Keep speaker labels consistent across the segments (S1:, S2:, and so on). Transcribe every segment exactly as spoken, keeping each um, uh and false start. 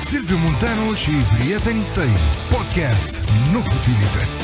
S1: Silviu Munteanu și prietenii săi. Podcast, nu futilități.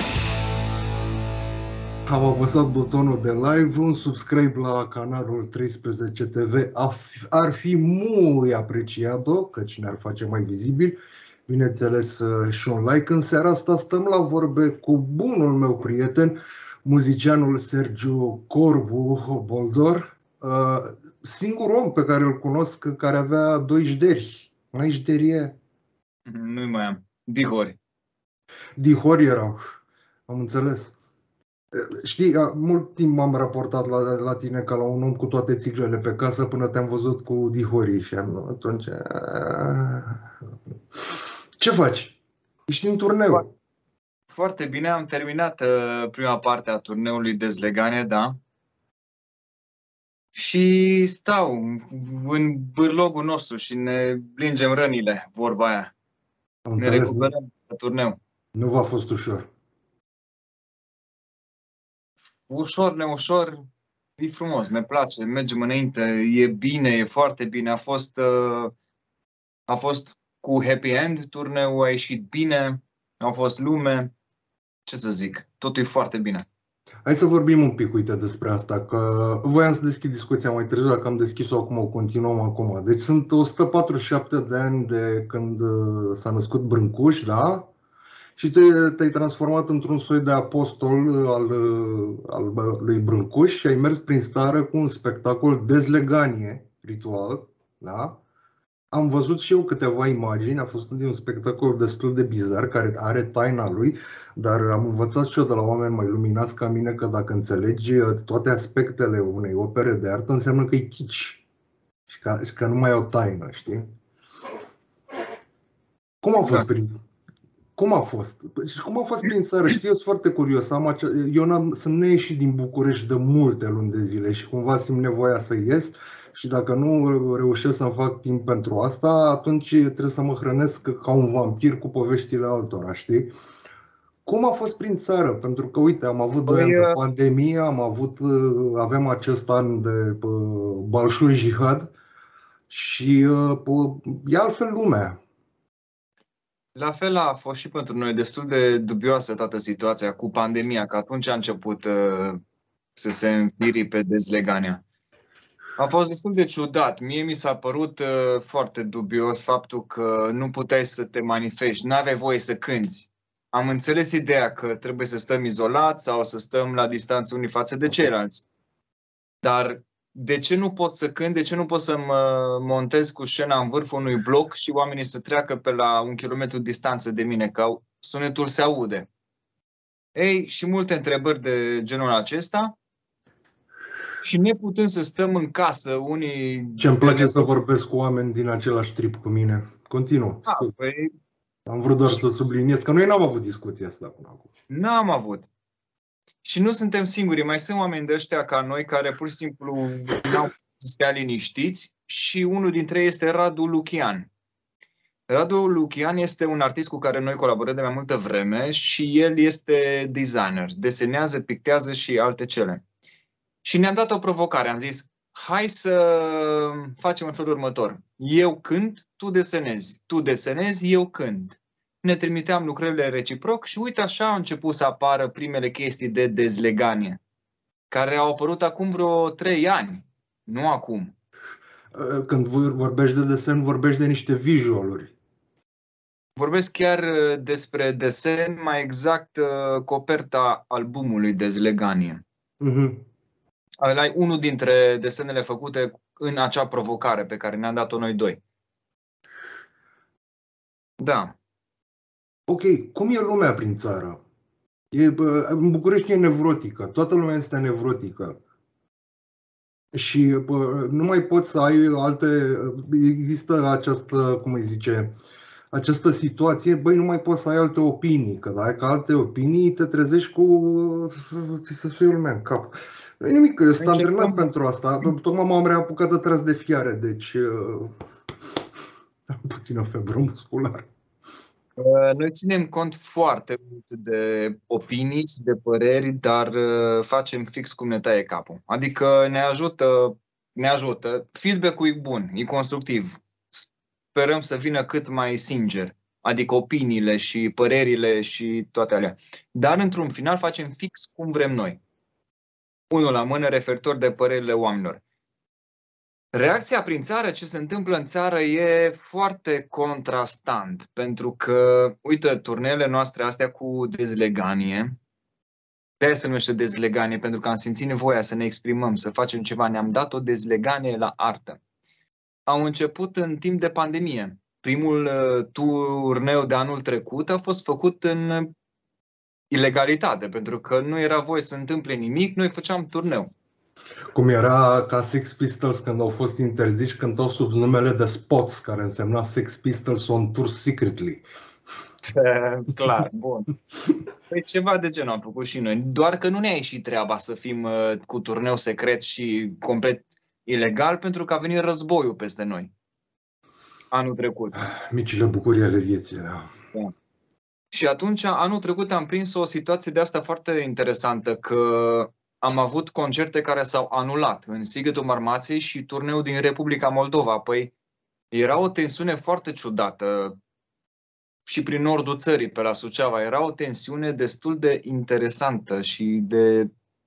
S2: Am apăsat butonul de live, un subscribe la canalul treisprezece T V ar fi mult apreciat-o, căci ne-ar face mai vizibil. Bineînțeles și un like. În seara asta stăm la vorbe cu bunul meu prieten, muzicianul Sergiu Corbu Boldor, singurul om pe care îl cunosc care avea doi jderi. Mai jderie?
S3: Nu mai am. Dihori.
S2: Dihori erau, am înțeles. Știi, mult timp m-am raportat la, la tine ca la un om cu toate țiglele pe casă până te-am văzut cu dihorii și am, atunci... Ce faci? Ești în turneu.
S3: Foarte bine, am terminat uh, prima parte a turneului Dezlegane, da. Și stau în bârlogul nostru și ne plingem rănile, vorba aia.
S2: Am
S3: ne
S2: înțeles,
S3: recuperăm la turneu.
S2: Nu v-a fost ușor.
S3: Ușor, neușor, e frumos, ne place, mergem înainte, e bine, e foarte bine. A fost, uh, a fost cu happy end, turneul a ieșit bine, a fost lume, ce să zic, totul e foarte bine.
S2: Hai să vorbim un pic, uite, despre asta, că voiam să deschid discuția mai târziu, dacă am deschis-o acum, o continuăm acum. Deci sunt o sută patruzeci și șapte de ani de când s-a născut Brâncuș, da? Și te-ai transformat într-un soi de apostol al, al lui Brâncuș și ai mers prin țară cu un spectacol Dezleganie, ritual, da? Am văzut și eu câteva imagini, a fost un spectacol destul de bizar, care are taina lui, dar am învățat și eu de la oameni mai luminați ca mine că dacă înțelegi toate aspectele unei opere de artă, înseamnă că e kitsch și că, și că nu mai au taină, știi? Cum a fost prin... Cum a fost? Și cum a fost prin țară? Știi, eu sunt foarte curios. Am acea... Eu n-am... sunt neieșit din București de multe luni de zile și cumva simt nevoia să ies și dacă nu reușesc să-mi fac timp pentru asta, atunci trebuie să mă hrănesc ca un vampir cu poveștile altora, știi? Cum a fost prin țară? Pentru că, uite, am avut doi ani de pandemie, am avut, avem acest an de Balșoi Jihad și e altfel lumea.
S3: La fel a fost și pentru noi destul de dubioasă toată situația cu pandemia, că atunci a început uh, să se înfiri pe Dezlegania. A fost destul de ciudat. Mie mi s-a părut uh, foarte dubios faptul că nu puteai să te manifesti, nu aveai voie să cânți. Am înțeles ideea că trebuie să stăm izolați sau să stăm la distanță unii față de ceilalți. Dar de ce nu pot să cânt, de ce nu pot să mă montez cu scena în vârful unui bloc și oamenii să treacă pe la un kilometru distanță de mine, că sunetul se aude? Ei, și multe întrebări de genul acesta și neputând să stăm în casă unii...
S2: Ce-mi place să vorbesc cu oameni din același trip cu mine. Continuă.
S3: A, păi...
S2: Am vrut doar să subliniez că noi n-am avut discuția asta până acum.
S3: N-am avut. Și nu suntem singuri, mai sunt oameni de ăștia ca noi care pur și simplu n-au să stea liniștiți și unul dintre ei este Radu Lucian. Radu Lucian este un artist cu care noi colaborăm de mai multă vreme și el este designer, desenează, pictează și alte cele. Și ne-am dat o provocare, am zis, hai să facem în felul următor. Eu cânt, tu desenezi, tu desenezi, eu cânt. Ne trimiteam lucrările reciproc și uite așa au început să apară primele chestii de Dezleganie, care au apărut acum vreo trei ani, nu acum.
S2: Când vorbești de desen, vorbești de niște visualuri.
S3: Vorbesc chiar despre desen, mai exact coperta albumului Dezleganie. Uh-huh. Ăla e unul dintre desenele făcute în acea provocare pe care ne-am dat-o noi doi. Da.
S2: Ok, cum e lumea prin țară? E, în București e nevrotică, toată lumea este nevrotică. Și bă, nu mai poți să ai alte, există această, cum îi zice, această situație, băi, nu mai poți să ai alte opinii, că dacă ai alte opinii te trezești cu, ți se suie lumea în cap. Nu e nimic, eu sunt antrenat pentru asta, tocmai m-am reapucat de tras de fiare, deci am puțină febră musculară.
S3: Noi ținem cont foarte mult de opinii și de păreri, dar facem fix cum ne taie capul. Adică ne ajută, ne ajută. Feedback-ul e bun, e constructiv. sperăm să vină cât mai sincer, adică opiniile și părerile și toate alea. Dar într-un final facem fix cum vrem noi. Unul la mână referitor de părerile oamenilor. Reacția prin țară, ce se întâmplă în țară, e foarte contrastant, pentru că, uite, turneele noastre astea cu dezleganie, de-aia se numește dezleganie, pentru că am simțit nevoia să ne exprimăm, să facem ceva, ne-am dat o dezleganie la artă. Au început în timp de pandemie. Primul turneu de anul trecut a fost făcut în ilegalitate, pentru că nu era voie să întâmple nimic, noi făceam turneu.
S2: Cum era ca Sex Pistols când au fost interziși, cântau sub numele de Spots, care însemna Sex Pistols on tour secretly.
S3: Clar, bun. Păi ceva de genul am făcut și noi. Doar că nu ne-a ieșit treaba să fim uh, cu turneu secret și complet ilegal, pentru că a venit războiul peste noi. Anul trecut.
S2: Micile bucurii ale vieții, da.
S3: Da. Și atunci, anul trecut am prins o situație de asta foarte interesantă, că am avut concerte care s-au anulat în Sighetul Marmației și turneul din Republica Moldova. Păi era o tensiune foarte ciudată și prin nordul țării, pe la Suceava. Era o tensiune destul de interesantă și de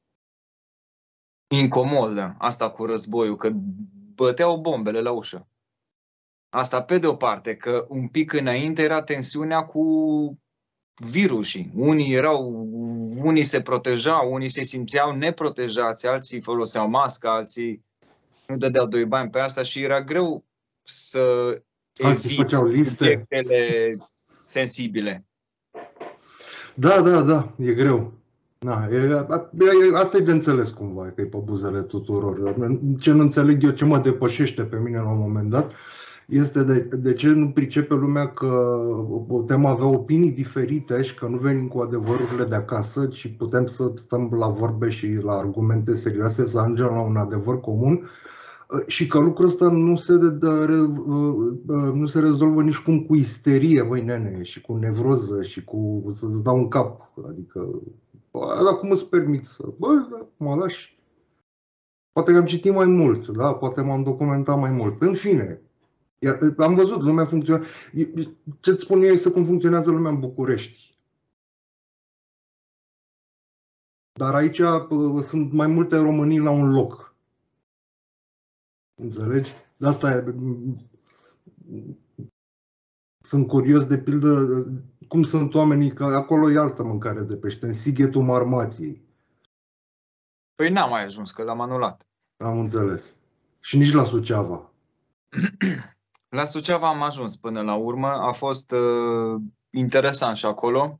S3: incomodă, asta cu războiul, că băteau bombele la ușă. Asta pe de o parte, că un pic înainte era tensiunea cu virusii. Unii erau, unii se protejau, unii se simțeau neprotejați, alții foloseau mască, alții nu dădeau doi bani pe asta și era greu să eviți subiectele sensibile.
S2: Da, da, da, e greu. Da, e, e, asta e de înțeles cumva, că e pe buzele tuturor. Ce nu înțeleg eu, ce mă depășește pe mine la un moment dat, este de, de ce nu pricepe lumea că putem avea opinii diferite și că nu venim cu adevărurile de acasă, ci putem să stăm la vorbe și la argumente serioase, să ajungem la un adevăr comun și că lucrul ăsta nu se, de, de, nu se rezolvă nici cum cu isterie, băi nene, și cu nevroză și cu să-ți dau un cap. Adică, bă, dar cum îți permit să... Bă, mă lași. Poate că am citit mai mult, da? Poate m-am documentat mai mult. În fine, iar, am văzut, lumea funcționează. Ce-ți spun eu este cum funcționează lumea în București. Dar aici sunt mai multe românii la un loc. Înțelegi? De asta e... Sunt curios, de pildă, cum sunt oamenii, că acolo e altă mâncare de pește, în Sighetul Marmației.
S3: Păi n-am mai ajuns, că l-am anulat.
S2: Am înțeles. Și nici la Suceava.
S3: La Suceava am ajuns până la urmă. A fost uh, interesant și acolo.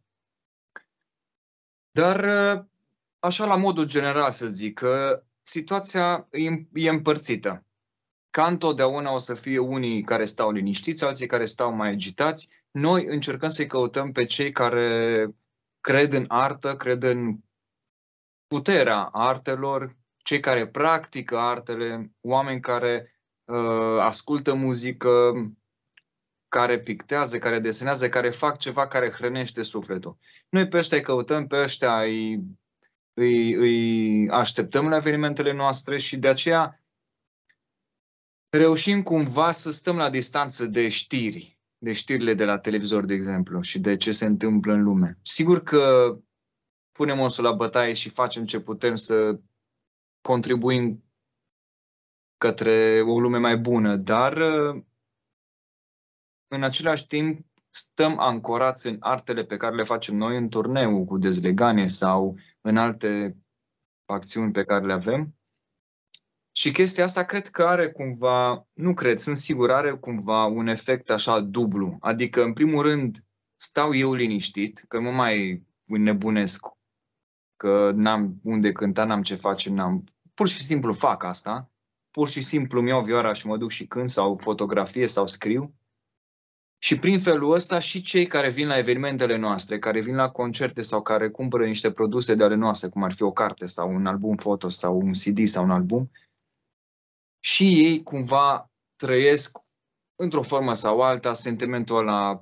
S3: Dar, uh, așa la modul general să zic, că situația e, e împărțită. Ca întotdeauna o să fie unii care stau liniștiți, alții care stau mai agitați. Noi încercăm să-i căutăm pe cei care cred în artă, cred în puterea artelor, cei care practică artele, oameni care uh, ascultă muzică, care pictează, care desenează, care fac ceva care hrănește sufletul. Noi pe ăștia îi căutăm, pe ăștia îi, îi, îi așteptăm la evenimentele noastre și de aceea reușim cumva să stăm la distanță de știri, de știrile de la televizor, de exemplu, și de ce se întâmplă în lume. Sigur că punem osul la bătaie și facem ce putem să contribuim către o lume mai bună, dar în același timp stăm ancorați în artele pe care le facem noi în turneu cu dezleganie sau în alte acțiuni pe care le avem. Și chestia asta cred că are cumva, nu cred, sunt sigur, are cumva un efect așa dublu. Adică, în primul rând, stau eu liniștit, că nu mai nebunesc, că n-am unde cânta, n-am ce face, n-am... Pur și simplu fac asta. Pur și simplu îmi iau vioara și mă duc și cânt sau fotografie sau scriu. Și prin felul ăsta și cei care vin la evenimentele noastre, care vin la concerte sau care cumpără niște produse de ale noastre, cum ar fi o carte sau un album foto sau un C D sau un album, și ei cumva trăiesc într-o formă sau alta sentimentul ăla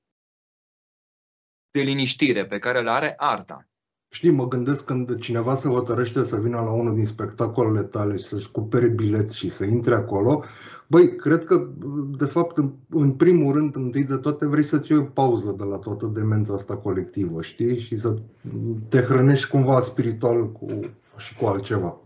S3: de liniștire pe care îl are arta.
S2: Știi, mă gândesc când cineva se hotărăște să vină la unul din spectacolele tale și să-și cumpere bilet și să intre acolo, Băi, cred că, de fapt, în, în primul rând, întâi de toate, vrei să-ți iei o pauză de la toată demența asta colectivă, știi? Și să te hrănești cumva spiritual cu, și cu altceva.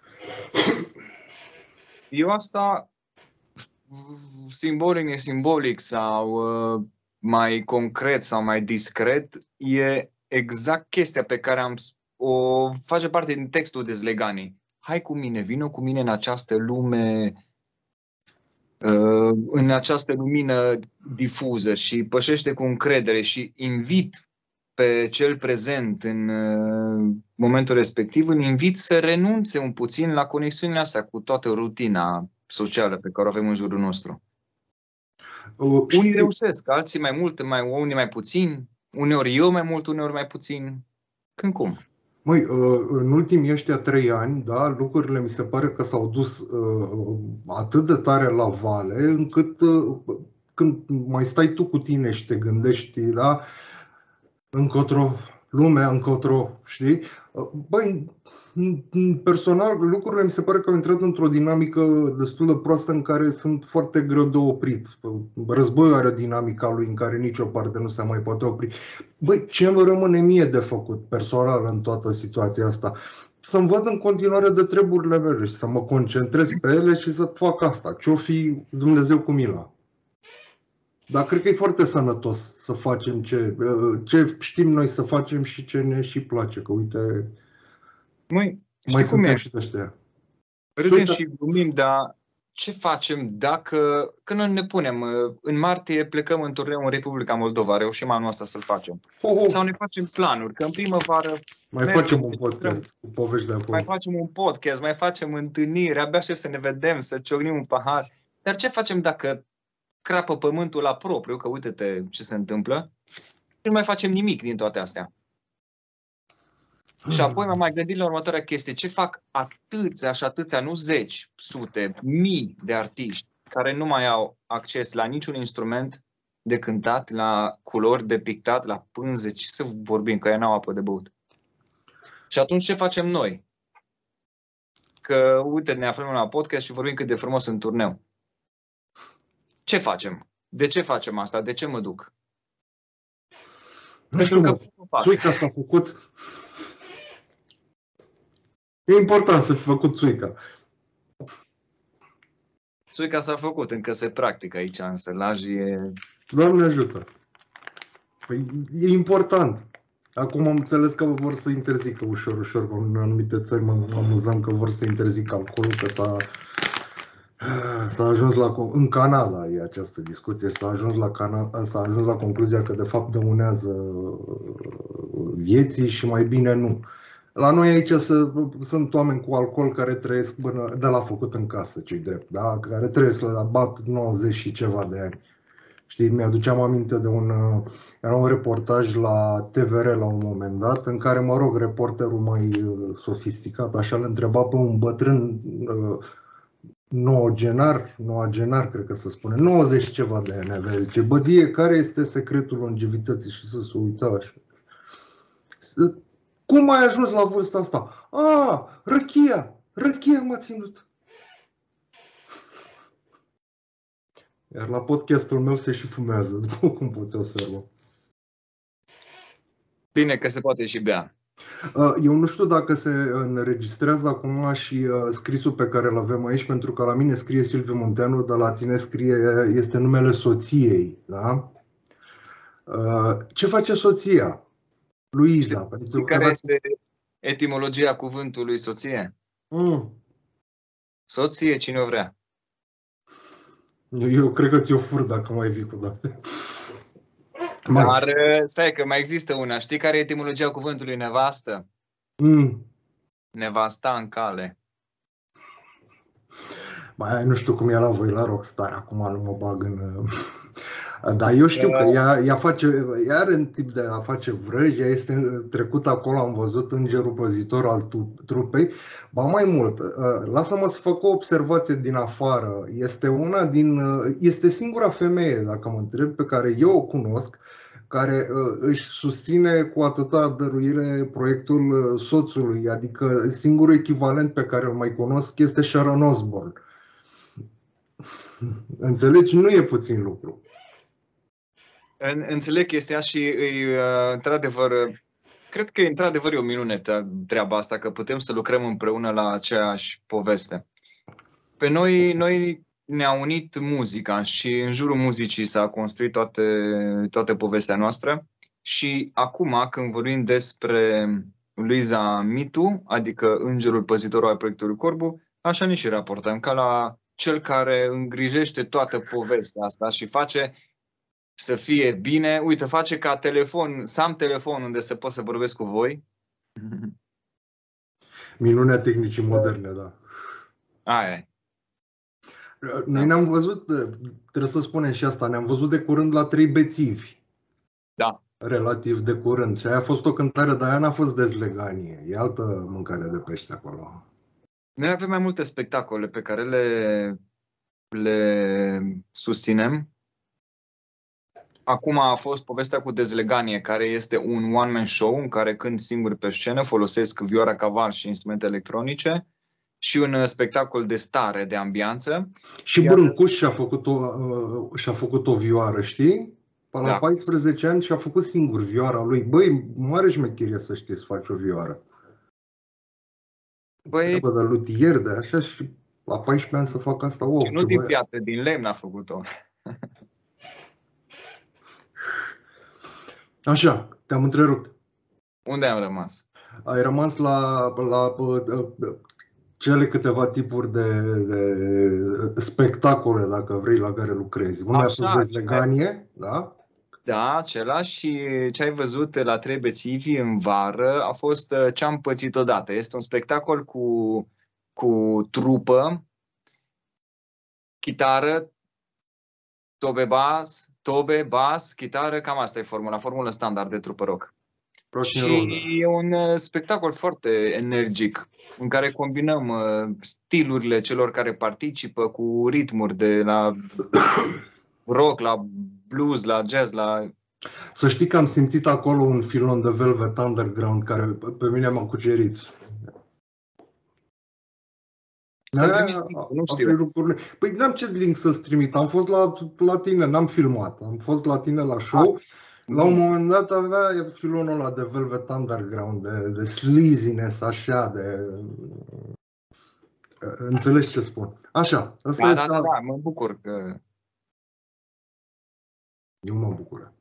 S3: Eu asta, simbolic, nesimbolic sau uh, mai concret sau mai discret, e exact chestia pe care am o face parte din textul Dezleganii. Hai cu mine, vină cu mine în această lume, uh, în această lumină difuză și pășește cu încredere și invit pe cel prezent în uh, momentul respectiv, îl invit să renunțe un puțin la conexiunile astea cu toată rutina socială pe care o avem în jurul nostru. Uh, unii reușesc, alții mai mult, mai, unii mai puțin, uneori eu mai mult, uneori mai puțin. Când cum?
S2: Măi, în ultimii ăștia trei ani, da, lucrurile mi se pare că s-au dus uh, atât de tare la vale, încât uh, când mai stai tu cu tine și te gândești, da, încotro lumea, încotro, știi? Băi, personal, lucrurile mi se pare că au intrat într-o dinamică destul de proastă în care sunt foarte greu de oprit. Războiul are dinamica lui în care nicio parte nu se mai poate opri. Băi, ce îmi rămâne mie de făcut personal în toată situația asta? Să-mi văd în continuare de treburile mele și să mă concentrez pe ele și să fac asta. Ce-o fi Dumnezeu cu mila. Dar cred că e foarte sănătos să facem ce, ce știm noi să facem și ce ne și place. Că uite,
S3: Măi,
S2: mai suntem
S3: e?
S2: și ăștia.
S3: Râdem și glumim, dar ce facem dacă, când ne punem, în martie plecăm în turneu în Republica Moldova, reușim anul ăsta să-l facem.
S2: Oh, oh.
S3: Sau ne facem planuri, că în primăvară
S2: mai facem un podcast cu povești de acolo.
S3: Mai facem un podcast, mai facem întâlniri, abia aștept să ne vedem, să ciocnim un pahar. Dar ce facem dacă crapă pământul la propriu, că uite-te ce se întâmplă, și nu mai facem nimic din toate astea? Și apoi m-am mai gândit la următoarea chestie. Ce fac atâția și atâția, nu zeci, sute, mii de artiști care nu mai au acces la niciun instrument de cântat, la culori de pictat, la pânze, ce să vorbim, că ei n-au apă de băut. Și atunci ce facem noi? Că, uite, ne aflăm la podcast și vorbim cât de frumos în turneu. Ce facem? De ce facem asta? De ce mă duc?
S2: Nu știu, mă. Țuica s-a făcut... E important să fi făcut țuica.
S3: Țuica s-a făcut, încă se practică aici în sălaj. E...
S2: Doamne ajută! Păi, e important. Acum am înțeles că vor să interzică ușor, ușor. În anumite țări mă amuzam că vor să interzică alcoolul, că s-a... S-a ajuns la, în Canada e această discuție, s-a ajuns la, s-a ajuns la concluzia că de fapt dăunează vieții și mai bine nu. La noi aici să, sunt oameni cu alcool care trăiesc până, de la făcut în casă, ce-i drept, da? Care trăiesc la bat nouăzeci și ceva de ani. Știi, mi-aduceam aminte de un, era un reportaj la T V R la un moment dat, în care, mă rog, reporterul mai sofisticat așa îl întreba pe un bătrân nouăgenar, nouăgenar, cred că se spune, nouăzeci ceva de ani avea. Zice, bădie, care este secretul longevității? Și să se uita așa. Cum ai ajuns la vârsta asta? A, răchia, răchia m-a ținut. Iar la podcastul meu se și fumează, după cum poți observa.
S3: Bine că se poate și bea.
S2: Eu nu știu dacă se înregistrează acum și scrisul pe care îl avem aici, pentru că la mine scrie Silviu Munteanu, dar la tine scrie, este numele soției, da? Ce face soția? Luiza.
S3: Pentru care că este etimologia cuvântului soție?
S2: Mm.
S3: Soție, cine o vrea.
S2: Eu cred că ți-o fur dacă mai vii cu astea.
S3: Dar stai că mai există una. Știi care e etimologia cuvântului nevastă?
S2: Mm.
S3: Nevasta în cale.
S2: Mai nu știu cum e la voi la Rockstar, acum nu mă bag în... Dar eu știu că ea, ea, face, ea are un tip de a face vrăji, ea este trecut acolo, am văzut îngerul păzitor al trupei. Ba mai mult, lasă-mă să fac o observație din afară. Este una din, este singura femeie, dacă mă întreb, pe care eu o cunosc, care își susține cu atâta dăruire proiectul soțului, adică singurul echivalent pe care îl mai cunosc este Sharon Osbourne. Înțelegi? Nu e puțin lucru.
S3: Înțeleg chestia și e, într-adevăr, cred că într-adevăr e o minune treaba asta, că putem să lucrăm împreună la aceeași poveste. Pe noi, noi ne-a unit muzica și în jurul muzicii s-a construit toate, toată povestea noastră. Și acum, când vorbim despre Luiza Mitu, adică îngerul păzitorul al proiectului Corbu, așa ne și raportăm, ca la cel care îngrijește toată povestea asta și face să fie bine. Uite, face ca telefon, să am telefon unde să pot să vorbesc cu voi.
S2: Minunea tehnicii moderne, da.
S3: Aia e.
S2: Noi ne-am văzut, trebuie să spunem și asta, ne-am văzut de curând la Trei Bețivi.
S3: Da.
S2: Relativ de curând. Și aia a fost o cântare, dar aia n-a fost dezleganie. E altă mâncare de pește acolo.
S3: Noi avem mai multe spectacole pe care le, le susținem. Acum a fost povestea cu Dezleganie, care este un one-man show în care cânt singur pe scenă, folosesc vioara caval și instrumente electronice și un spectacol de stare, de ambianță.
S2: Și Iar... Brâncuș și-a făcut, o, și-a făcut o vioară, știi? Până la da. paisprezece ani și-a făcut singur vioara lui. Băi, mare șmecherie să știi să faci o vioară. Băi... Trebuie de lutier, de așa, și la paisprezece ani să fac asta. Wow,
S3: și nu din piatră, din lemn a făcut-o. Așa, te-am întrerupt. Unde am rămas?
S2: Ai rămas la, la cele câteva tipuri de, de spectacole, dacă vrei, la care lucrezi. Unde a fost Dezleganie, da?
S3: Da, acela. Și ce ai văzut la Trei Bețivi în vară a fost Ce am pățit odată. Este un spectacol cu, cu trupă, chitară, tobe bas, tobe, bas, chitară, cam asta e formula, formula standard de trupă rock. Și e un spectacol foarte energic, în care combinăm stilurile celor care participă cu ritmuri de la rock, la blues, la jazz, la...
S2: Să știi că am simțit acolo un filon de Velvet Underground care pe mine m-a cucerit.
S3: Să trimis, nu știu.
S2: Păi n-am ce link să-ți trimit, am fost la, la tine, n-am filmat, am fost la tine la show. Ah. La un moment dat avea filonul ăla de Velvet Underground, de, de sleaziness, așa, de... Înțelegi ce spun? Așa, asta
S3: da,
S2: este...
S3: Da, da, da, mă bucur că...
S2: Eu mă bucur.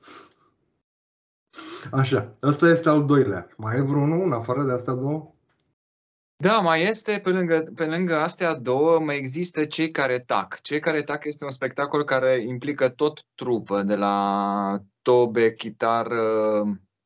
S2: Așa, ăsta este al doilea. Mai e vreunul în afară de astea două?
S3: Da, mai este, pe lângă, pe lângă astea două, mai există Cei care tac. Cei care tac este un spectacol care implică tot trupă, de la tobe, chitară,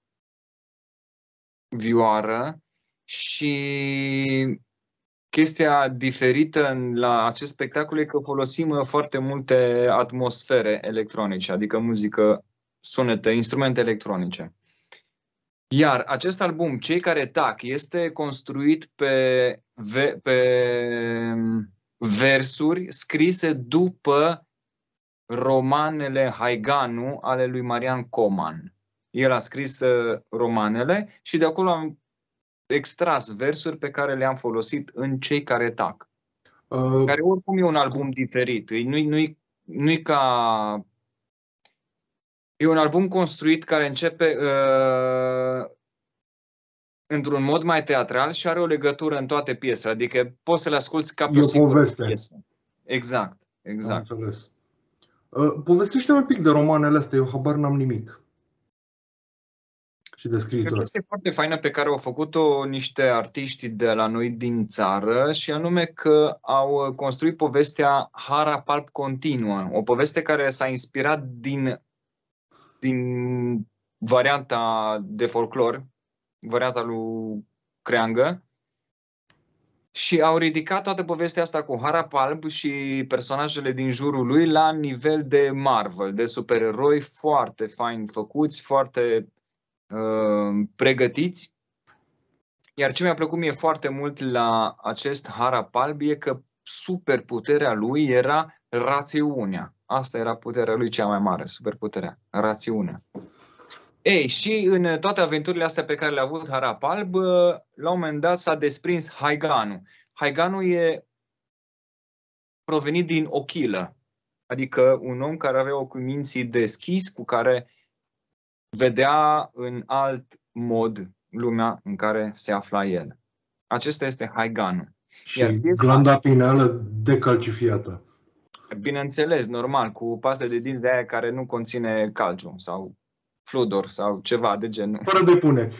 S3: vioară, și chestia diferită la acest spectacol e că folosim foarte multe atmosfere electronice, adică muzică, sunete, instrumente electronice. Iar acest album, Cei care tac, este construit pe, pe versuri scrise după romanele Haiganu ale lui Marian Coman. El a scris romanele și de acolo am extras versuri pe care le-am folosit în Cei care tac. Uh. Care oricum e un album diferit. Nu-i, nu-i, nu-i ca... E un album construit care începe uh, într-un mod mai teatral și are o legătură în toate piesele. Adică poți să le asculți ca pe o singură piesă. Exact, exact.
S2: Uh, povestește-mi un pic de romanele astea, eu habar n-am nimic. Și de scriitură.
S3: E o chestie foarte faină pe care au făcut-o niște artiști de la noi din țară, și anume că au construit povestea Hara Palp Continuă. O poveste care s-a inspirat din... din varianta de folclor, varianta lui Creangă, și au ridicat toată povestea asta cu Harapalb și personajele din jurul lui la nivel de Marvel, de supereroi foarte fain făcuți, foarte uh, pregătiți. Iar ce mi-a plăcut mie foarte mult la acest Harapalb e că superputerea lui era rațiunea. Asta era puterea lui cea mai mare, superputerea, rațiunea. Ei, și în toate aventurile astea pe care le-a avut Harapalb, la un moment dat s-a desprins Haiganu. Haiganu e provenit din ochilă. Adică un om care avea ochiul minții deschis, cu care vedea în alt mod lumea în care se afla el. Acesta este Haiganul.
S2: Și glanda pineală decalcifiată.
S3: Bineînțeles, normal, cu paste de dinți de aia care nu conține calciu sau fludor sau ceva de genul.
S2: Fără depune.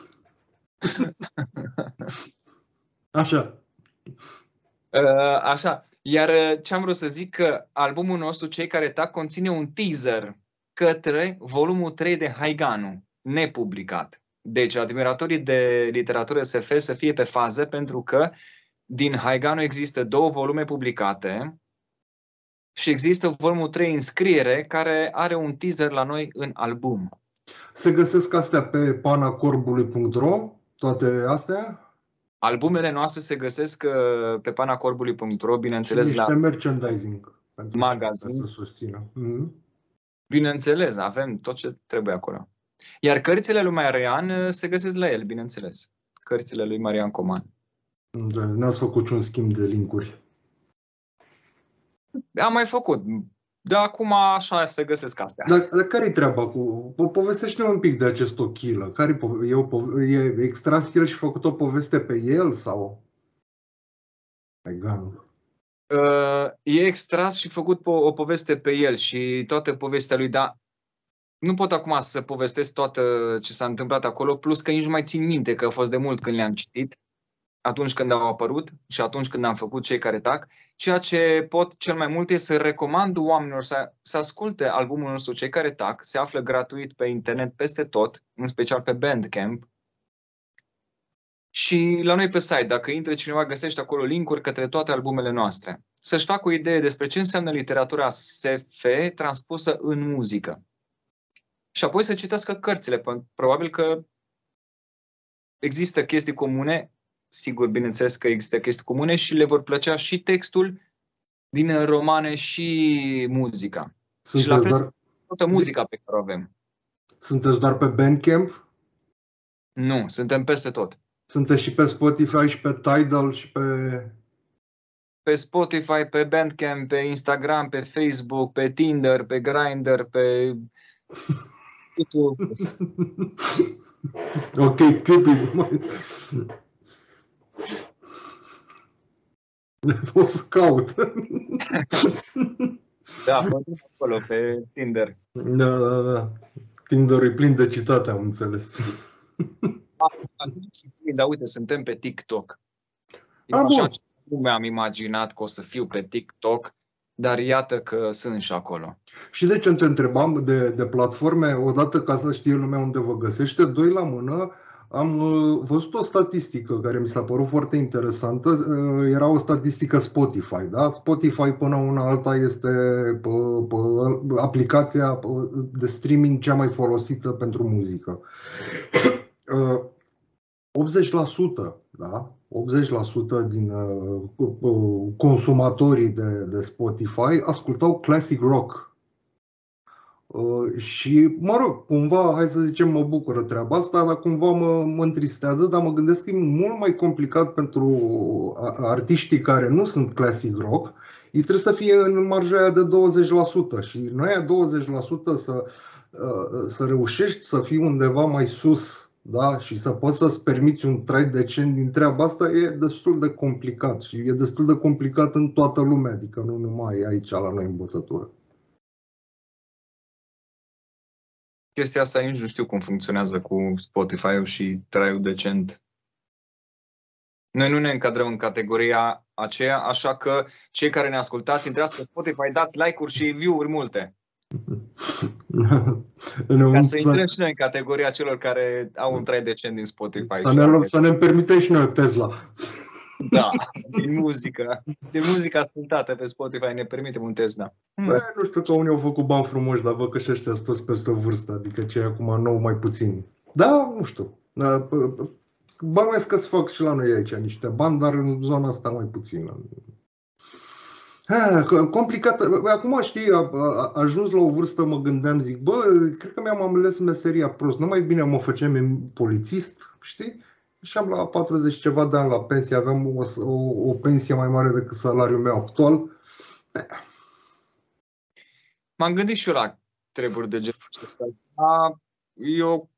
S2: Așa.
S3: Așa. Iar ce am vrut să zic, că albumul nostru, Cei care tac, conține un teaser către volumul trei de Haiganu, nepublicat. Deci, admiratorii de literatură S F să fie pe fază, pentru că din Haiganu există două volume publicate și există volumul trei în scriere, care are un teaser la noi în album.
S2: Se găsesc astea pe panacorbului punct ro, toate astea?
S3: Albumele noastre se găsesc pe panacorbului punct ro, bineînțeles,
S2: la merchandising pentru
S3: magazin.
S2: Să susțină. Mm-hmm.
S3: Bineînțeles, avem tot ce trebuie acolo. Iar cărțile lui Marian se găsesc la el, bineînțeles. Cărțile lui Marian Coman.
S2: Da, n-ați făcut și un schimb de linkuri?
S3: Am mai făcut. De acum așa se găsesc astea.
S2: Dar, dar care-i treaba cu... Povestește-ne un pic de acest ochilă. Care e, o, e extras el și făcut o poveste pe el sau? Haiganul.
S3: Uh, e extras și făcut po- o poveste pe el și toată povestea lui, dar nu pot acum să povestesc toată ce s-a întâmplat acolo, plus că nici nu mai țin minte, că a fost de mult când le-am citit, atunci când au apărut și atunci când am făcut Cei care tac. Ceea ce pot cel mai mult este să recomand oamenilor să, să asculte albumul nostru Cei care tac. Se află gratuit pe internet peste tot, în special pe Bandcamp. Și la noi pe site, dacă intre cineva, găsește acolo linkuri către toate albumele noastre. Să-și facă o idee despre ce înseamnă literatura S F transpusă în muzică. Și apoi să citească cărțile. Probabil că există chestii comune, sigur, bineînțeles că există chestii comune și le vor plăcea și textul din romane și muzica.
S2: Sunteți
S3: și la fel
S2: doar...
S3: toată muzica pe care o avem.
S2: Sunteți doar pe Bandcamp?
S3: Nu, suntem peste tot.
S2: Sunteți și pe Spotify și pe Tidal și pe...
S3: Pe Spotify, pe Bandcamp, pe Instagram, pe Facebook, pe Tinder, pe Grindr, pe YouTube.
S2: Ok, Cupid. O să caut.
S3: Da, acolo, pe Tinder.
S2: Da, da, da. Tinder e plin de citate, am înțeles.
S3: Dar uite, suntem pe TikTok.
S2: A,
S3: așa
S2: bun.
S3: nu mi-am imaginat că o să fiu pe TikTok, dar iată că sunt și acolo.
S2: Și de ce te întrebam de, de platforme, odată ca să știe lumea unde vă găsește, doi la mână, am uh, văzut o statistică care mi s-a părut foarte interesantă. Uh, era o statistică Spotify, da? Spotify până una alta este pe, pe, aplicația de streaming cea mai folosită pentru muzică. Uh, optzeci la sută, da? optzeci la sută din uh, consumatorii de, de Spotify ascultau classic rock. Uh, și, mă rog, cumva, hai să zicem, mă bucură treaba asta, dar cumva mă, mă întristează, dar mă gândesc că e mult mai complicat pentru artiștii care nu sunt classic rock. Ei trebuie să fie în marja aia de douăzeci la sută și noi aia douăzeci la sută să, uh, să reușești să fii undeva mai sus. Da? Și să poți să-ți permiți un trai decent din treaba asta e destul de complicat și e destul de complicat în toată lumea, adică nu numai aici la noi în bătătură.
S3: Chestia asta nici nu știu cum funcționează cu Spotify-ul și traiul decent. Noi nu ne încadrăm în categoria aceea, așa că cei care ne ascultați, intrați pe Spotify, dați like-uri și view-uri multe. Ca să intrăm și noi în categoria celor care au un trai decent din Spotify.
S2: Să ne, să ne permitem și noi Tesla.
S3: Da, din muzică. Din muzica ascultată pe Spotify ne permitem un Tesla.
S2: Bă, nu știu că unii au făcut bani frumoși, dar văd că și ăștia sunt toți peste vârstă, adică cei acum nou mai puțini. Da, nu știu. Bănuiesc că se fac și la noi aici niște bani, dar în zona asta mai puțin. Ha, complicat. Acum, știi, a, a, ajuns la o vârstă, mă gândeam, zic, bă, cred că mi-am ales meseria prost. Nu mai bine mă făceam polițist, știi? Și am la patruzeci ceva de ani la pensie, aveam o, o, o pensie mai mare decât salariul meu actual.
S3: M-am gândit și eu la treburi de genul acesta. Dar eu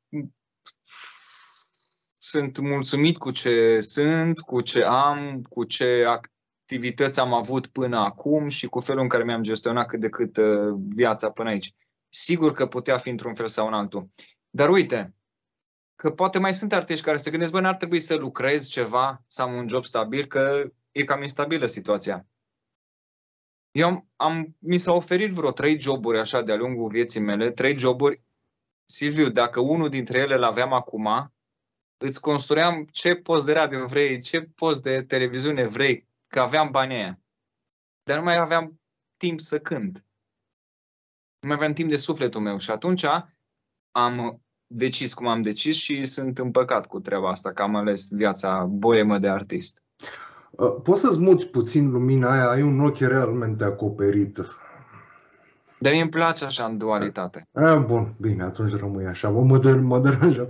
S3: sunt mulțumit cu ce sunt, cu ce am, cu ce activități am avut până acum și cu felul în care mi-am gestionat cât de cât viața până aici. Sigur că putea fi într-un fel sau în altul. Dar uite, că poate mai sunt artiști care se gândesc, bă, n-ar trebui să lucrez ceva, să am un job stabil, că e cam instabilă situația. Eu am, am, mi s-au oferit vreo trei joburi așa de-a lungul vieții mele, trei joburi. Silviu, dacă unul dintre ele l-aveam acum, îți construiam ce post de radio vrei, ce post de televiziune vrei, că aveam banii aia. Dar nu mai aveam timp să cânt. Nu mai aveam timp de sufletul meu și atunci am decis cum am decis și sunt împăcat cu treaba asta, că am ales viața boemă de artist.
S2: Poți să-ți muți puțin lumina aia? Ai un ochi realmente acoperit.
S3: Dar mie îmi place așa în dualitate.
S2: A, bun, bine, atunci rămâi așa. Mă, der, mă deranja.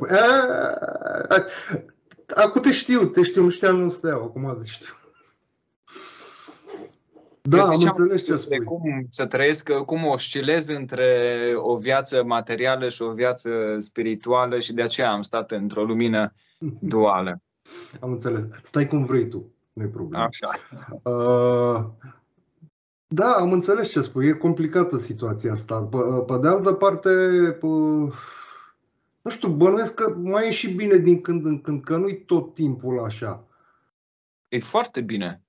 S2: Acum te știu, te știu, nu știam, nu steau, acum te știu. Da, am înțeles ce spui.
S3: Cum să trăiesc, cum oscilez între o viață materială și o viață spirituală și de aceea am stat într-o lumină duală.
S2: Am înțeles. Stai cum vrei tu, nu-i problemă.
S3: Așa.
S2: Uh, da, am înțeles ce spui. E complicată situația asta. Pe, pe de altă parte, pe, nu știu, bănuiesc că mai e și bine din când în când, că nu-i tot timpul așa.
S3: E foarte bine.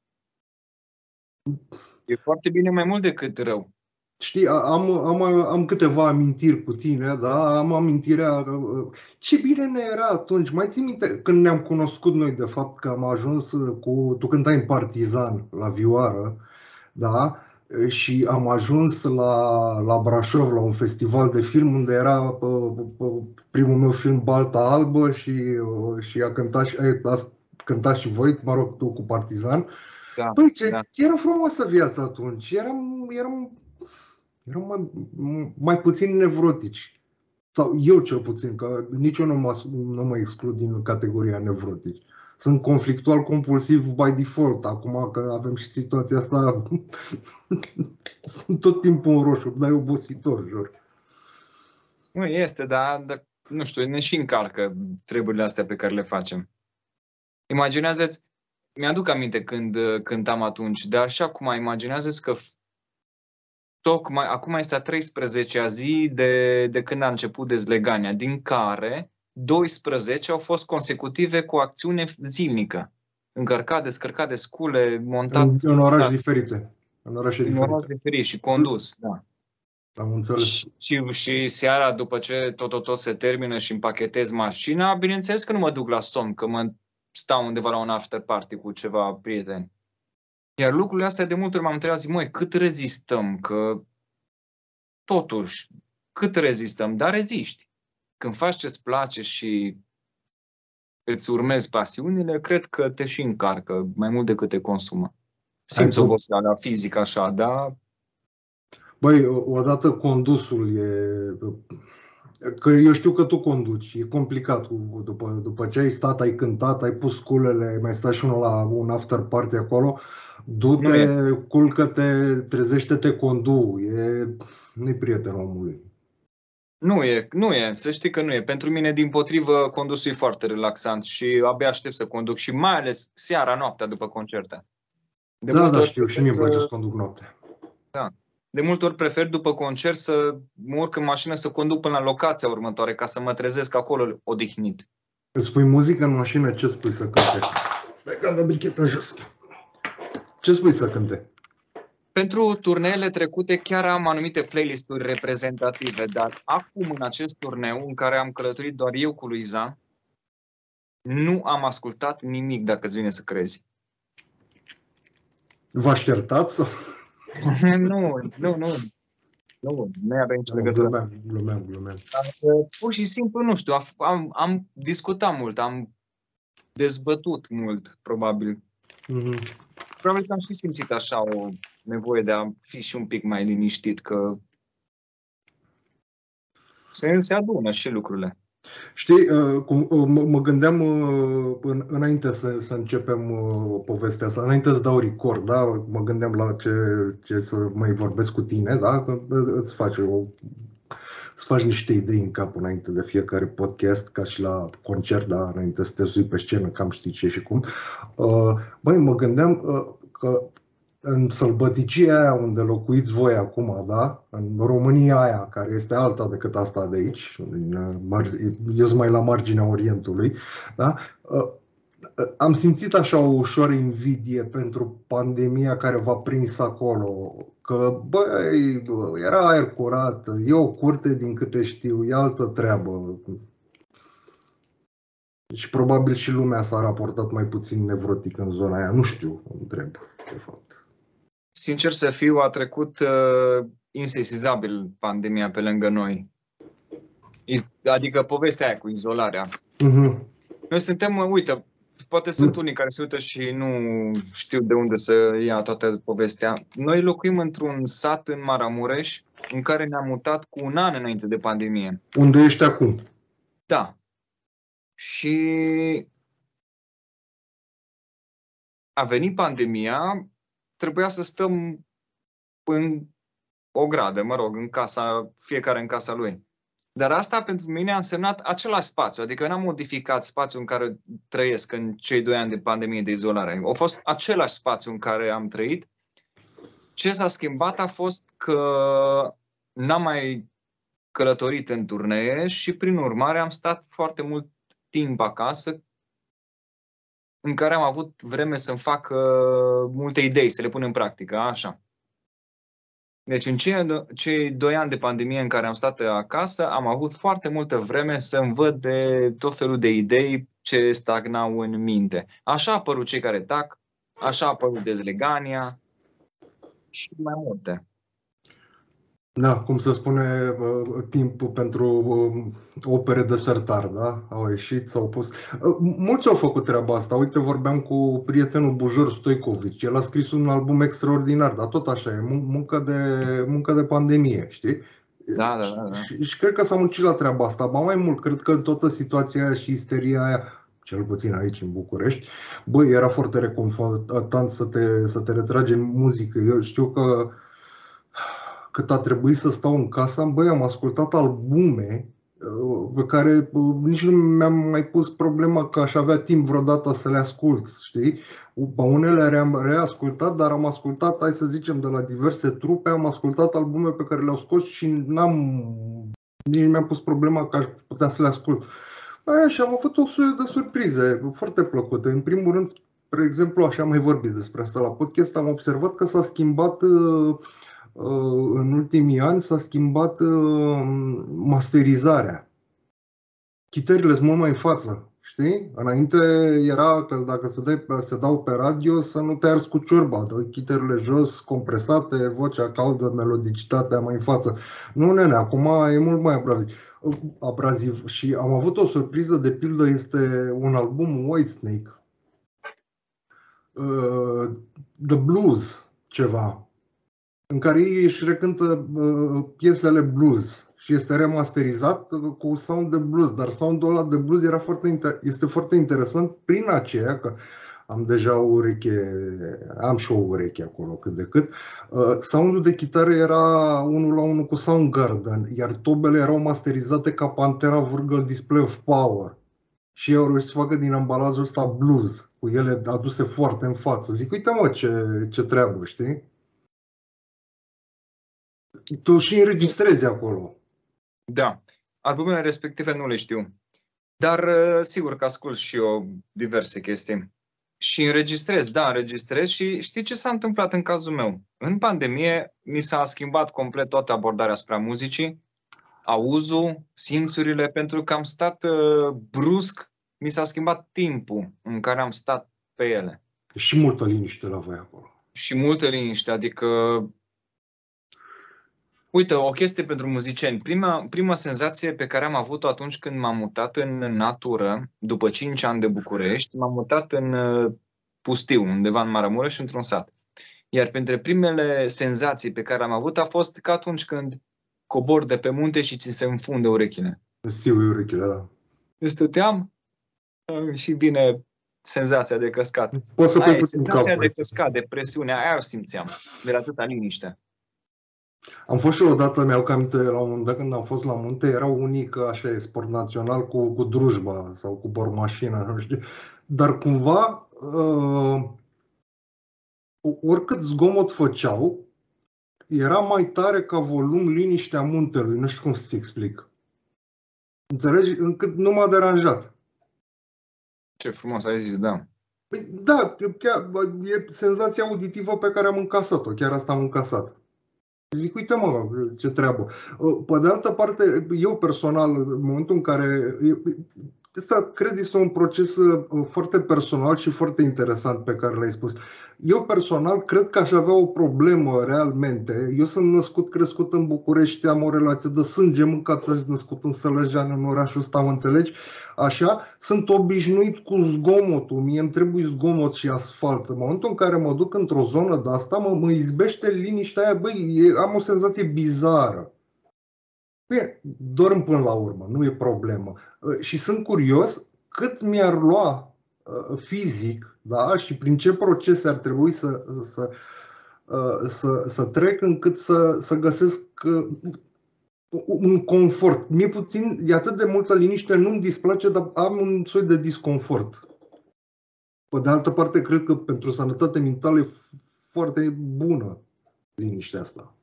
S3: E foarte bine mai mult decât rău.
S2: Știi, am, am, am câteva amintiri cu tine, da? Am amintirea, ce bine ne era atunci. Mai ții minte când ne-am cunoscut noi, de fapt, că am ajuns cu, tu cântai în Partizan, la vioară, da? Și am ajuns la, la Brașov, la un festival de film unde era primul meu film Balta Albă și, și a cântat și, a cântat și voi, mă rog, tu cu Partizan.
S3: Da,
S2: Păi, ce,
S3: da.
S2: Era frumoasă viața atunci, eram, eram, eram mai, mai puțin nevrotici. Sau eu cel puțin, că nici eu nu mă, nu mă exclud din categoria nevrotici. Sunt conflictual compulsiv by default, acum că avem și situația asta, sunt tot timpul în roșu, dar e obositor, jur.
S3: Nu este, dar, dar nu știu, ne și încarcă treburile astea pe care le facem. Imaginează-ți, mi-aduc aminte când cântam atunci, dar și acum imaginează-ți că tocmai acum este a treisprezecea zi de, de când a început dezlegania, din care doisprezece au fost consecutive cu acțiune zilnică. Încărcat, descărcat de scule, montat...
S2: În, în orașe diferite. În orașe
S3: în
S2: diferite.
S3: oraș diferit și condus, da.
S2: Am înțeles.
S3: Și, și, și seara, după ce tot, tot, tot se termină și împachetez mașina, bineînțeles că nu mă duc la somn, că mă stau undeva la un after party cu ceva prieteni. Iar lucrurile astea de multe ori m-am întrebat, zic, măi, cât rezistăm? Că totuși, cât rezistăm? Dar reziști. Când faci ce-ți place și îți urmezi pasiunile, cred că te și încarcă mai mult decât te consumă. Simți oboseala fizică așa, dar...
S2: Băi, odată condusul e... Că eu știu că tu conduci, e complicat. După, după ce ai stat, ai cântat, ai pus sculele, ai mai stat și unul la un after party acolo, du-te, culcă-te, trezește-te, condu. E... Nu-i prietenul omului.
S3: Nu e, nu e, să știi că nu e. Pentru mine, dimpotrivă, condusul e foarte relaxant și abia aștept să conduc și mai ales seara, noaptea, după concerte.
S2: De da, da, știu, și mie îmi place să conduc noaptea.
S3: Da. De multe ori prefer după concert să mă urc în mașină să conduc până la locația următoare, ca să mă trezesc acolo odihnit.
S2: Îți pui muzică în mașină, ce spui să cânte? Stai că am dat bricheta jos. Ce spui să cânte?
S3: Pentru turneele trecute chiar am anumite playlist-uri reprezentative, dar acum în acest turneu în care am călătorit doar eu cu Luiza, nu am ascultat nimic, dacă îți vine să crezi.
S2: V-aș certat sau?
S3: nu, nu, nu. Nu, nu avea nicio legătură.
S2: Glumeam, glumeam, glumeam.
S3: Pur și simplu, nu știu, am, am discutat mult, am dezbătut mult, probabil.
S2: Mm-hmm.
S3: Probabil că am și simțit așa o nevoie de a fi și un pic mai liniștit, că se, se adună și lucrurile.
S2: Știi, cum, mă, mă gândeam în, înainte să, să începem povestea asta, înainte să dau record, da? Mă gândeam la ce, ce să mai vorbesc cu tine, da? Că îți faci, o, îți faci niște idei în cap înainte de fiecare podcast, ca și la concert, da? Înainte să te sui pe scenă, cam știi ce și cum. Băi, mă gândeam că în sălbăticia aia unde locuiți voi acum, da? În România aia, care este alta decât asta de aici, eu sunt mai la marginea Orientului, da? Am simțit așa o ușoară invidie pentru pandemia care v-a prins acolo, că băi, era aer curat, e o curte din câte știu, e altă treabă. Și probabil și lumea s-a raportat mai puțin nevrotic în zona aia, nu știu, întreb, de fapt.
S3: Sincer să fiu, a trecut uh, insesizabil pandemia pe lângă noi. Adică povestea aia cu izolarea. Uh-huh. Noi suntem, uite, poate sunt unii care se uită și nu știu de unde să ia toată povestea. Noi locuim într-un sat în Maramureș, în care ne-am mutat cu un an înainte de pandemie.
S2: Unde ești acum?
S3: Da. Și a venit pandemia, trebuia să stăm în o gradă, mă rog, în casa, fiecare în casa lui. Dar asta pentru mine a însemnat același spațiu, adică n-am modificat spațiul în care trăiesc în cei doi ani de pandemie de izolare. A fost același spațiu în care am trăit. Ce s-a schimbat a fost că n-am mai călătorit în turnee și prin urmare am stat foarte mult timp acasă, în care am avut vreme să-mi fac uh, multe idei, să le pun în practică, așa. Deci în cei, cei doi ani de pandemie în care am stat acasă, am avut foarte multă vreme să-mi văd de tot felul de idei ce stagnau în minte. Așa a apărut Cei care tac, așa a apărut Dezlegania și mai multe.
S2: Da, cum se spune, timp pentru opere de sertar, da? Au ieșit, s-au pus. Mulți au făcut treaba asta. Uite, vorbeam cu prietenul Bujor Stoicovici. El a scris un album extraordinar, dar tot așa e, muncă de, muncă de pandemie, știi?
S3: Da, da, da. da.
S2: Și, și cred că s-a muncit la treaba asta. Ba mai mult, cred că în toată situația aia și isteria aia, cel puțin aici în București, băi, era foarte reconfortant să te, să te retragi în muzică. Eu știu că cât a trebuit să stau în casă, băi, am ascultat albume pe care nici nu mi-am mai pus problema că aș avea timp vreodată să le ascult, știi? Pe unele le-am reascultat, dar am ascultat, hai să zicem, de la diverse trupe, am ascultat albume pe care le-au scos și n-am, nici nu mi-am pus problema că aș putea să le ascult. Aia, și am avut o serie de surprize foarte plăcute. În primul rând, spre exemplu, așa am mai vorbit despre asta la podcast, am observat că s-a schimbat în ultimii ani, s-a schimbat masterizarea. Chitările sunt mult mai în față, știi? Înainte era că dacă se, dai, se dau pe radio să nu te arzi cu ciorba, dă chitările jos, compresate, vocea caldă, melodicitatea mai în față. Nu, nene, acum e mult mai abraziv. abraziv. Și am avut o surpriză, de pildă, este un album Whitesnake, uh, The Blues, ceva, în care ei își recântă uh, piesele blues și este remasterizat cu sound de blues, dar soundul ăla de blues era foarte inter- este foarte interesant prin aceea că am deja o ureche, am și o ureche acolo cât de cât. Uh, soundul de chitară era unul la unul cu Soundgarden, iar tobele erau masterizate ca Pantera Virgil Display of Power. Și eu au reușit să facă din ambalajul ăsta blues, cu ele aduse foarte în față. Zic, uite mă ce, ce treabă, știi? Tu și înregistrezi acolo.
S3: Da. Albumele respective nu le știu. Dar sigur că ascult și eu diverse chestii. Și înregistrez, da, înregistrez și știi ce s-a întâmplat în cazul meu? În pandemie mi s-a schimbat complet toată abordarea asupra muzicii, auzul, simțurile, pentru că am stat uh, brusc, mi s-a schimbat timpul în care am stat pe ele.
S2: Și multă liniște la voi acolo.
S3: Și multă liniște, adică... Uite, o chestie pentru muzicieni. Prima, prima senzație pe care am avut-o atunci când m-am mutat în natură, după cinci ani de București, m-am mutat în pustiu, undeva în Maramureș, într-un sat. Iar printre primele senzații pe care am avut a fost ca atunci când cobori de pe munte și ți se înfunde urechile.
S2: Îți ții urechile, da.
S3: stăteam și vine senzația de căscat.
S2: Poți să pui
S3: Aia e
S2: puțin
S3: senzația
S2: capul.
S3: de căscat, de presiune, aia o simțeam, de la atâta liniște.
S2: Am fost și odată, mi-au cam aminte, la un moment dat când am fost la munte, erau unii că așa e sport național cu, cu drujba sau cu bormașina, nu știu. Dar cumva, uh, oricât zgomot făceau, era mai tare ca volum liniștea muntelui, nu știu cum să-ți explic. Înțelegi? Încât nu m-a deranjat.
S3: Ce frumos ai zis, da.
S2: Păi, da, chiar, e senzația auditivă pe care am încasat-o, chiar asta am încasat. Zic, uite mă, ce treabă. Pe de altă parte, eu personal, în momentul în care... Asta, cred, este un proces foarte personal și foarte interesant pe care l-ai spus. Eu personal cred că aș avea o problemă realmente. Eu sunt născut, crescut în București, am o relație de sânge, mâncat, sunt născut în Sălăjean, în orașul ăsta, mă înțelegi? Așa, sunt obișnuit cu zgomotul, mie îmi trebuie zgomot și asfalt. În momentul în care mă duc într-o zonă de asta, mă, mă izbește liniștea aia, băi, e, am o senzație bizară. Bine, dorm până la urmă, nu e problemă. Și sunt curios cât mi-ar lua fizic, da? Și prin ce procese ar trebui să, să, să, să trec încât să, să găsesc un confort. Mie puțin, e atât de multă liniște, nu-mi displace, dar am un soi de disconfort. Pe de altă parte, cred că pentru sănătate mentală e foarte bună liniștea asta.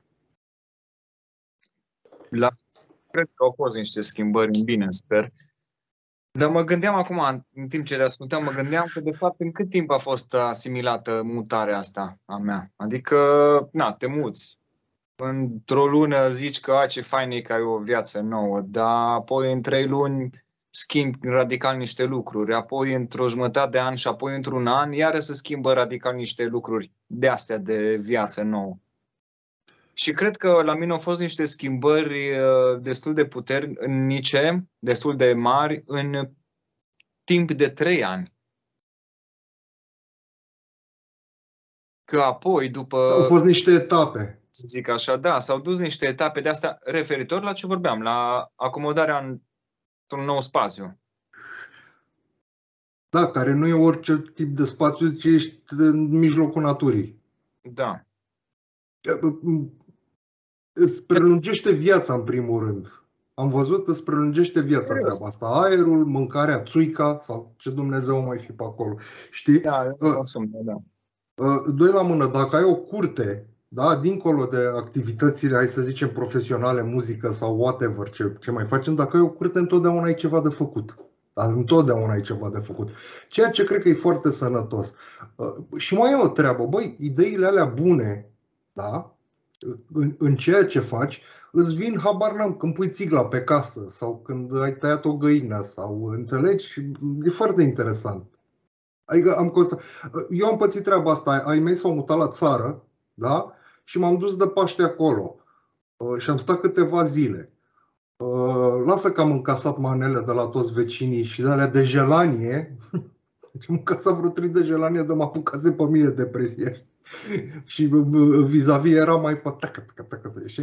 S3: La Cred că au fost niște schimbări în bine, sper. Dar mă gândeam acum, în timp ce le ascultam, mă gândeam că de fapt în cât timp a fost asimilată mutarea asta a mea. Adică, na, te muți. Într-o lună zici că a, ce fain e că ai o viață nouă, dar apoi în trei luni schimbi radical niște lucruri, apoi într-o jumătate de an și apoi într-un an iară se schimbă radical niște lucruri de astea de viață nouă. Și cred că la mine au fost niște schimbări destul de puternice, destul de mari, în timp de trei ani. Că apoi, după...
S2: Au fost niște etape.
S3: Să zic așa, da, s-au dus niște etape de asta referitor la ce vorbeam, la acomodarea într-un nou spațiu.
S2: Da, care nu e orice tip de spațiu, ci ești în mijlocul naturii.
S3: Da.
S2: Îți prelungește viața, în primul rând. Am văzut, îți prelungește viața treaba asta. Aerul, mâncarea, țuica sau ce Dumnezeu mai fi pe acolo. Știi?
S3: Da, consum, da.
S2: Doi la mână, dacă ai o curte, da, dincolo de activitățile, hai să zicem, profesionale, muzică sau whatever, ce, ce mai facem, dacă ai o curte, întotdeauna ai ceva de făcut. Dar întotdeauna ai ceva de făcut. Ceea ce cred că e foarte sănătos. Și mai e o treabă, băi, ideile alea bune, da? În, în ceea ce faci, îți vin, habar n-am, când pui țigla pe casă sau când ai tăiat o găină sau, înțelegi? E foarte interesant. Adică am constat, eu am pățit treaba asta, ai mei s-au mutat la țară, da? Și m-am dus de Paște acolo și am stat câteva zile. Lasă că am încasat manele de la toți vecinii și de alea de gelanie. Am încasat vreo trei de gelanie, de mă apucase pe mine depresie. Și vis-a-vis era mai pe tacă, tacă, tacă, știi?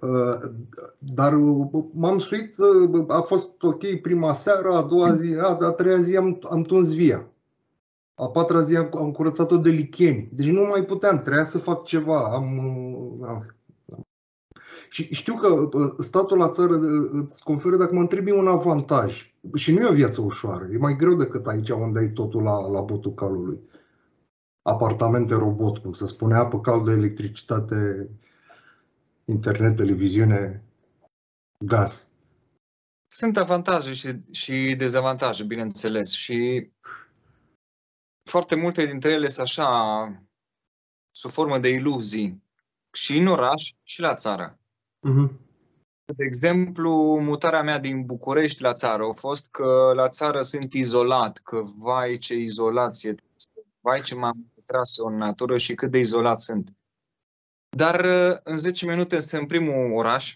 S2: Dar m-am suit, a fost ok prima seară, a doua zi, a, a treia zi am, am tuns via. A patra zi am, am curățat-o de licheni. Deci nu mai puteam, trebuia să fac ceva. Am, am, și știu că statul la țară îți conferă, dacă mă întrebi, un avantaj. Și nu e o viață ușoară. E mai greu decât aici unde ai totul la, la botul calului. Apartamente robot, cum se spune, apă caldă, electricitate, internet, televiziune, gaz.
S3: Sunt avantaje și, și dezavantaje, bineînțeles. Și foarte multe dintre ele sunt așa, sub formă de iluzii. Și în oraș, și la țară.
S2: Uh-huh.
S3: De exemplu, mutarea mea din București la țară a fost că la țară sunt izolat, că vai ce izolație, vai ce m-am retras în natură și cât de izolat sunt. Dar în zece minute sunt în primul oraș,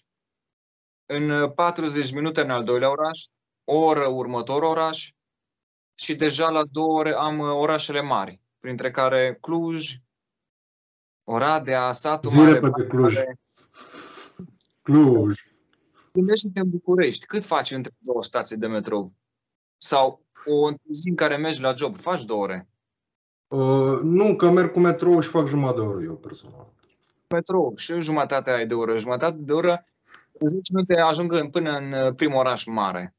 S3: în patruzeci minute în al doilea oraș, o oră următor oraș și deja la două ore am orașele mari, printre care Cluj, Oradea, satul
S2: Zi
S3: mare.
S2: repede Cluj. Cluj.
S3: Gândește-te în București. Cât faci între două stații de metrou? Sau o zi în care mergi la job, faci două ore?
S2: Uh, nu, că merg cu metrou și fac jumătate de oră eu personal.
S3: Metrou și jumătatea de oră, jumătate de oră, zece minute ajung până în primul oraș mare.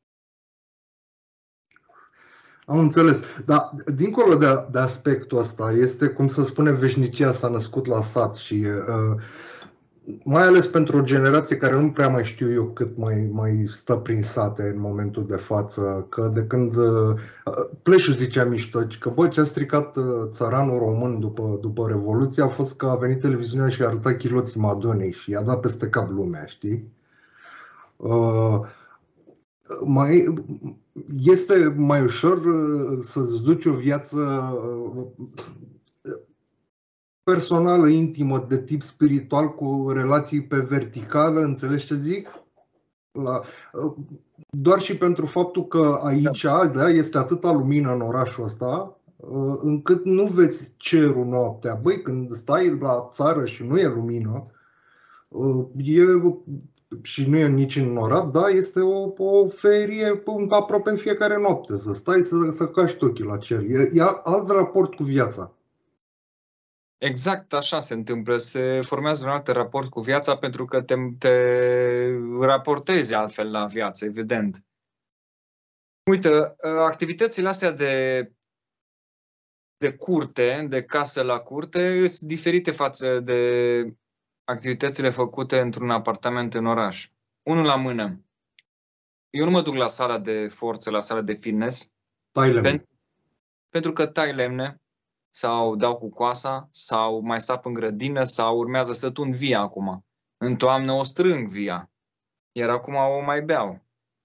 S2: Am înțeles. Dar dincolo de, de aspectul ăsta, este, cum să spune, veșnicia s-a născut la sat și uh, mai ales pentru o generație care nu prea mai știu eu cât mai, mai stă prin sate în momentul de față, că de când uh, Pleșu zicea mișto, că bă, ce a stricat uh, țăranul român după, după Revoluție a fost că a venit televiziunea și a arătat chiloții Madonei și i-a dat peste cap lumea, știi? Uh, mai... Este mai ușor să-ți duci o viață personală, intimă, de tip spiritual, cu relații pe verticală, înțelegi ce zic? La, doar și pentru faptul că aici da, este atâta lumină în orașul ăsta, încât nu vezi cerul noaptea. Băi, când stai la țară și nu e lumină, e... și nu e nici înnorat, da, este o, o ferie aproape în fiecare noapte, să stai să, să caști ochii la cer. E, e alt raport cu viața.
S3: Exact așa se întâmplă, se formează un alt raport cu viața pentru că te, te raportezi altfel la viață, evident. Uite, activitățile astea de, de curte, de casă la curte, sunt diferite față de activitățile făcute într-un apartament în oraș. Unul la mână. Eu nu mă duc la sala de forță, la sala de fitness, pentru, pentru că tai lemne sau dau cu coasa sau mai sap în grădină sau urmează să tund via acum. În toamnă o strâng via, iar acum o mai beau.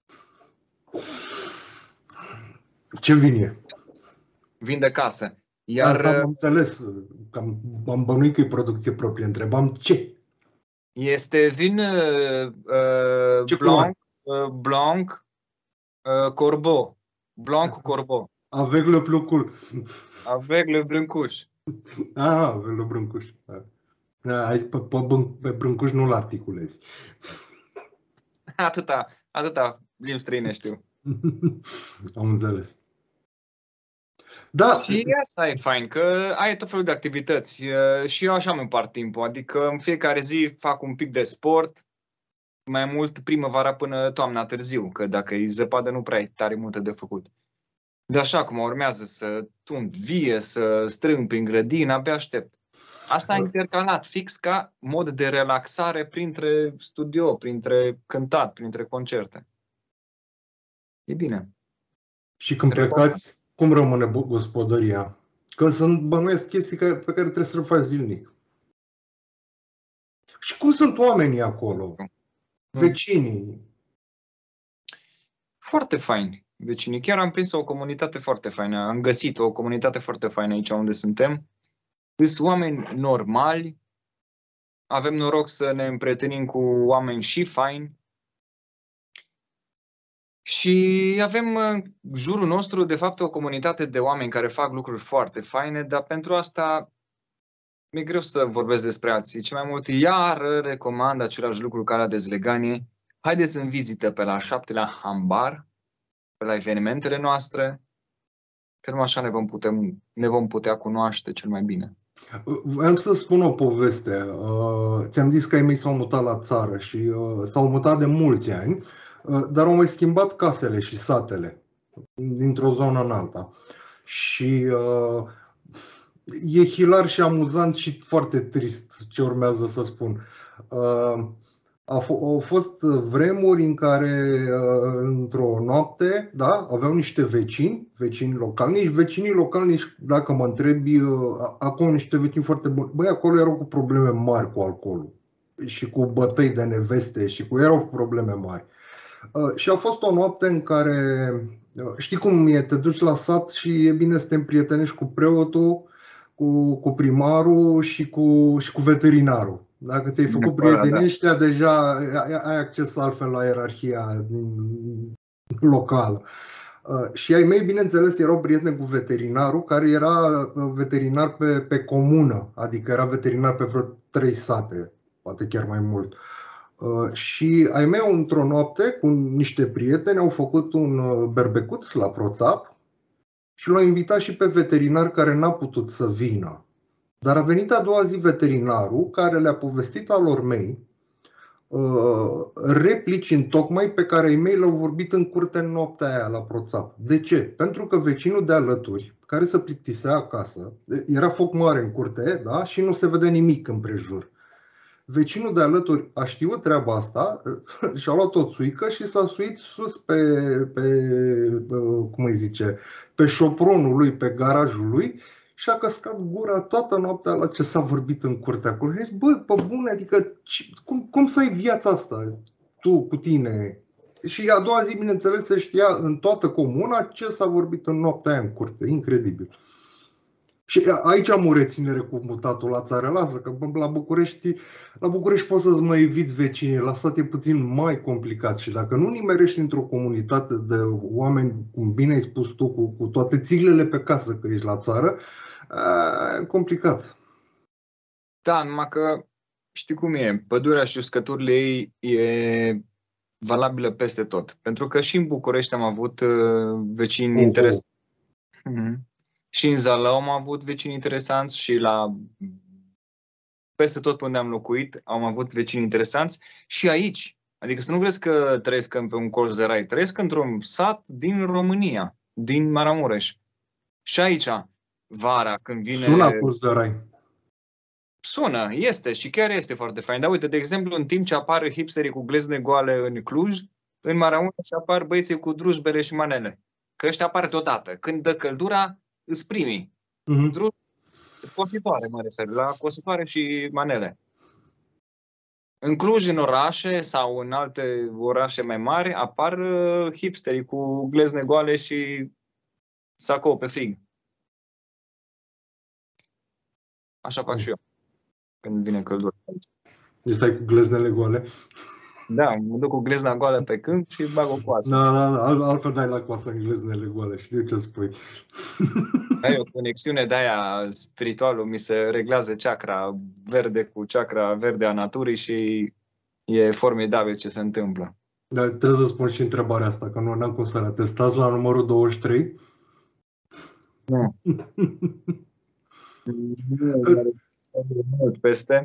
S2: Ce vin e?
S3: Vin de casă. Iar,
S2: asta am înțeles, că am, am bănuit că e producție proprie. Întrebam ce?
S3: Este vin uh,
S2: ce
S3: blanc, uh, blanc uh, corbeau. Blanc cu corbeau.
S2: Avec le plucul.
S3: Avec le brâncuș.
S2: Ah, avec le brâncuș. Aici pe, pe, pe brâncuș nu-l articulezi.
S3: Atâta, atâta limbi străine știu.
S2: Am înțeles. Da.
S3: Și asta e fain, că ai tot felul de activități și eu așa îmi împart timpul, adică în fiecare zi fac un pic de sport, mai mult primăvara până toamna târziu, că dacă e zăpadă nu prea e tare multe de făcut. De așa cum urmează să tund vie, să strâng prin grădină, abia aștept. Asta a intercalat fix ca mod de relaxare printre studio, printre cântat, printre concerte. E bine.
S2: Și când plecați, cum rămâne gospodăria? Că sunt, bănuiesc, chestii pe care trebuie să le faci zilnic. Și cum sunt oamenii acolo? Vecinii?
S3: Foarte faini vecinii. Chiar am prins o comunitate foarte faină. Am găsit o comunitate foarte faină aici unde suntem. Sunt oameni normali. Avem noroc să ne împrietenim cu oameni și faini. Și avem în jurul nostru, de fapt, o comunitate de oameni care fac lucruri foarte faine, dar pentru asta mi-e greu să vorbesc despre alții. Ce mai mult, iar recomand același lucru ca la dezleganie. Haideți în vizită pe la șaptelea Hambar, pe la evenimentele noastre, că numai așa ne vom, putea, ne vom putea cunoaște cel mai bine.
S2: Vreau să spun o poveste. Ți-am zis că ai mei s-au mutat la țară și s-au mutat de mulți ani, dar au mai schimbat casele și satele dintr-o zonă în alta. Și uh, e hilar și amuzant și foarte trist ce urmează să spun. Uh, au fost vremuri în care, uh, într-o noapte, da, aveau niște vecini, vecini localnici, vecinii localnici, dacă mă întrebi, uh, acum niște vecini foarte buni. Băi, acolo erau cu probleme mari cu alcoolul și cu bătăi de neveste și cu erau cu probleme mari. Uh, și a fost o noapte în care, uh, știi cum e, te duci la sat și e bine să te împrietenești cu preotul, cu, cu primarul și cu, și cu veterinarul. Dacă ți-ai făcut prietenii ăștia, deja ai acces altfel la ierarhia locală. Uh, și ai mei, bineînțeles, erau prieteni cu veterinarul, care era veterinar pe, pe comună, adică era veterinar pe vreo trei sate, poate chiar mai mult. Uh, și ai mei într-o noapte cu niște prieteni au făcut un uh, berbecuț la Proțap și l-au invitat și pe veterinar care n-a putut să vină. Dar a venit a doua zi veterinarul care le-a povestit alor mei uh, replici întocmai pe care ai mei le-au vorbit în curte în noaptea aia la Proțap. De ce? Pentru că vecinul de alături, care se plictisea acasă, era foc mare în curte, da? Și nu se vedea nimic împrejur. Vecinul de alături a știut treaba asta și-a luat o țuică și s-a suit sus pe, pe, cum îi zice, pe șopronul lui, pe garajul lui și a căscat gura toată noaptea la ce s-a vorbit în curte acolo. Și zic, bă, pe bune, adică cum, cum să ai viața asta tu cu tine? Și a doua zi, bineînțeles, se știa în toată comuna ce s-a vorbit în noaptea aia în curte. Incredibil. Și aici am o reținere cu mutatul la țară. Lasă că la București, la București poți să-ți mai eviți vecinii. La sat e puțin mai complicat. Și dacă nu nimerești într-o comunitate de oameni, cum bine ai spus tu, cu, cu toate țiglele pe casă că ești la țară, e complicat.
S3: Da, numai că știi cum e. Pădurea și uscăturile ei e valabilă peste tot. Pentru că și în București am avut vecini oh, interesanți. Oh. Mm-hmm. Și în Zalău am avut vecini interesanți și la peste tot pe unde am locuit am avut vecini interesanți și aici. Adică să nu crezi că trăiesc pe un colț de rai, trăiesc într-un sat din România, din Maramureș. Și aici, vara, când vine...
S2: Sună colț de rai.
S3: Sună, este și chiar este foarte fain. Dar uite, de exemplu, în timp ce apar hipsterii cu glezne goale în Cluj, în Maramureș apar băieții cu drujbele și manele. Că ăștia apar deodată. Când dă căldura, îți primii. Uh-huh. Cositoare, mă refer, la cositoare și manele. În Cluj, în orașe sau în alte orașe mai mari, apar uh, hipsterii cu glezne goale și sacou pe frig. Așa fac uh-huh. și eu, când vine căldura.
S2: Deci stai cu gleznele goale?
S3: Da, mă duc cu glezna goală pe câmp și bag o coasă.
S2: Da, da, da, altfel dai la coasă în gleznele goale, știu ce spui.
S3: Ai o conexiune de-aia spirituală, mi se reglează chakra verde cu chakra verde a naturii și e formidabil ce se întâmplă.
S2: Dar trebuie să spun și întrebarea asta, că nu am cum să arăt. Testați la numărul douăzeci și trei?
S3: Nu. Peste.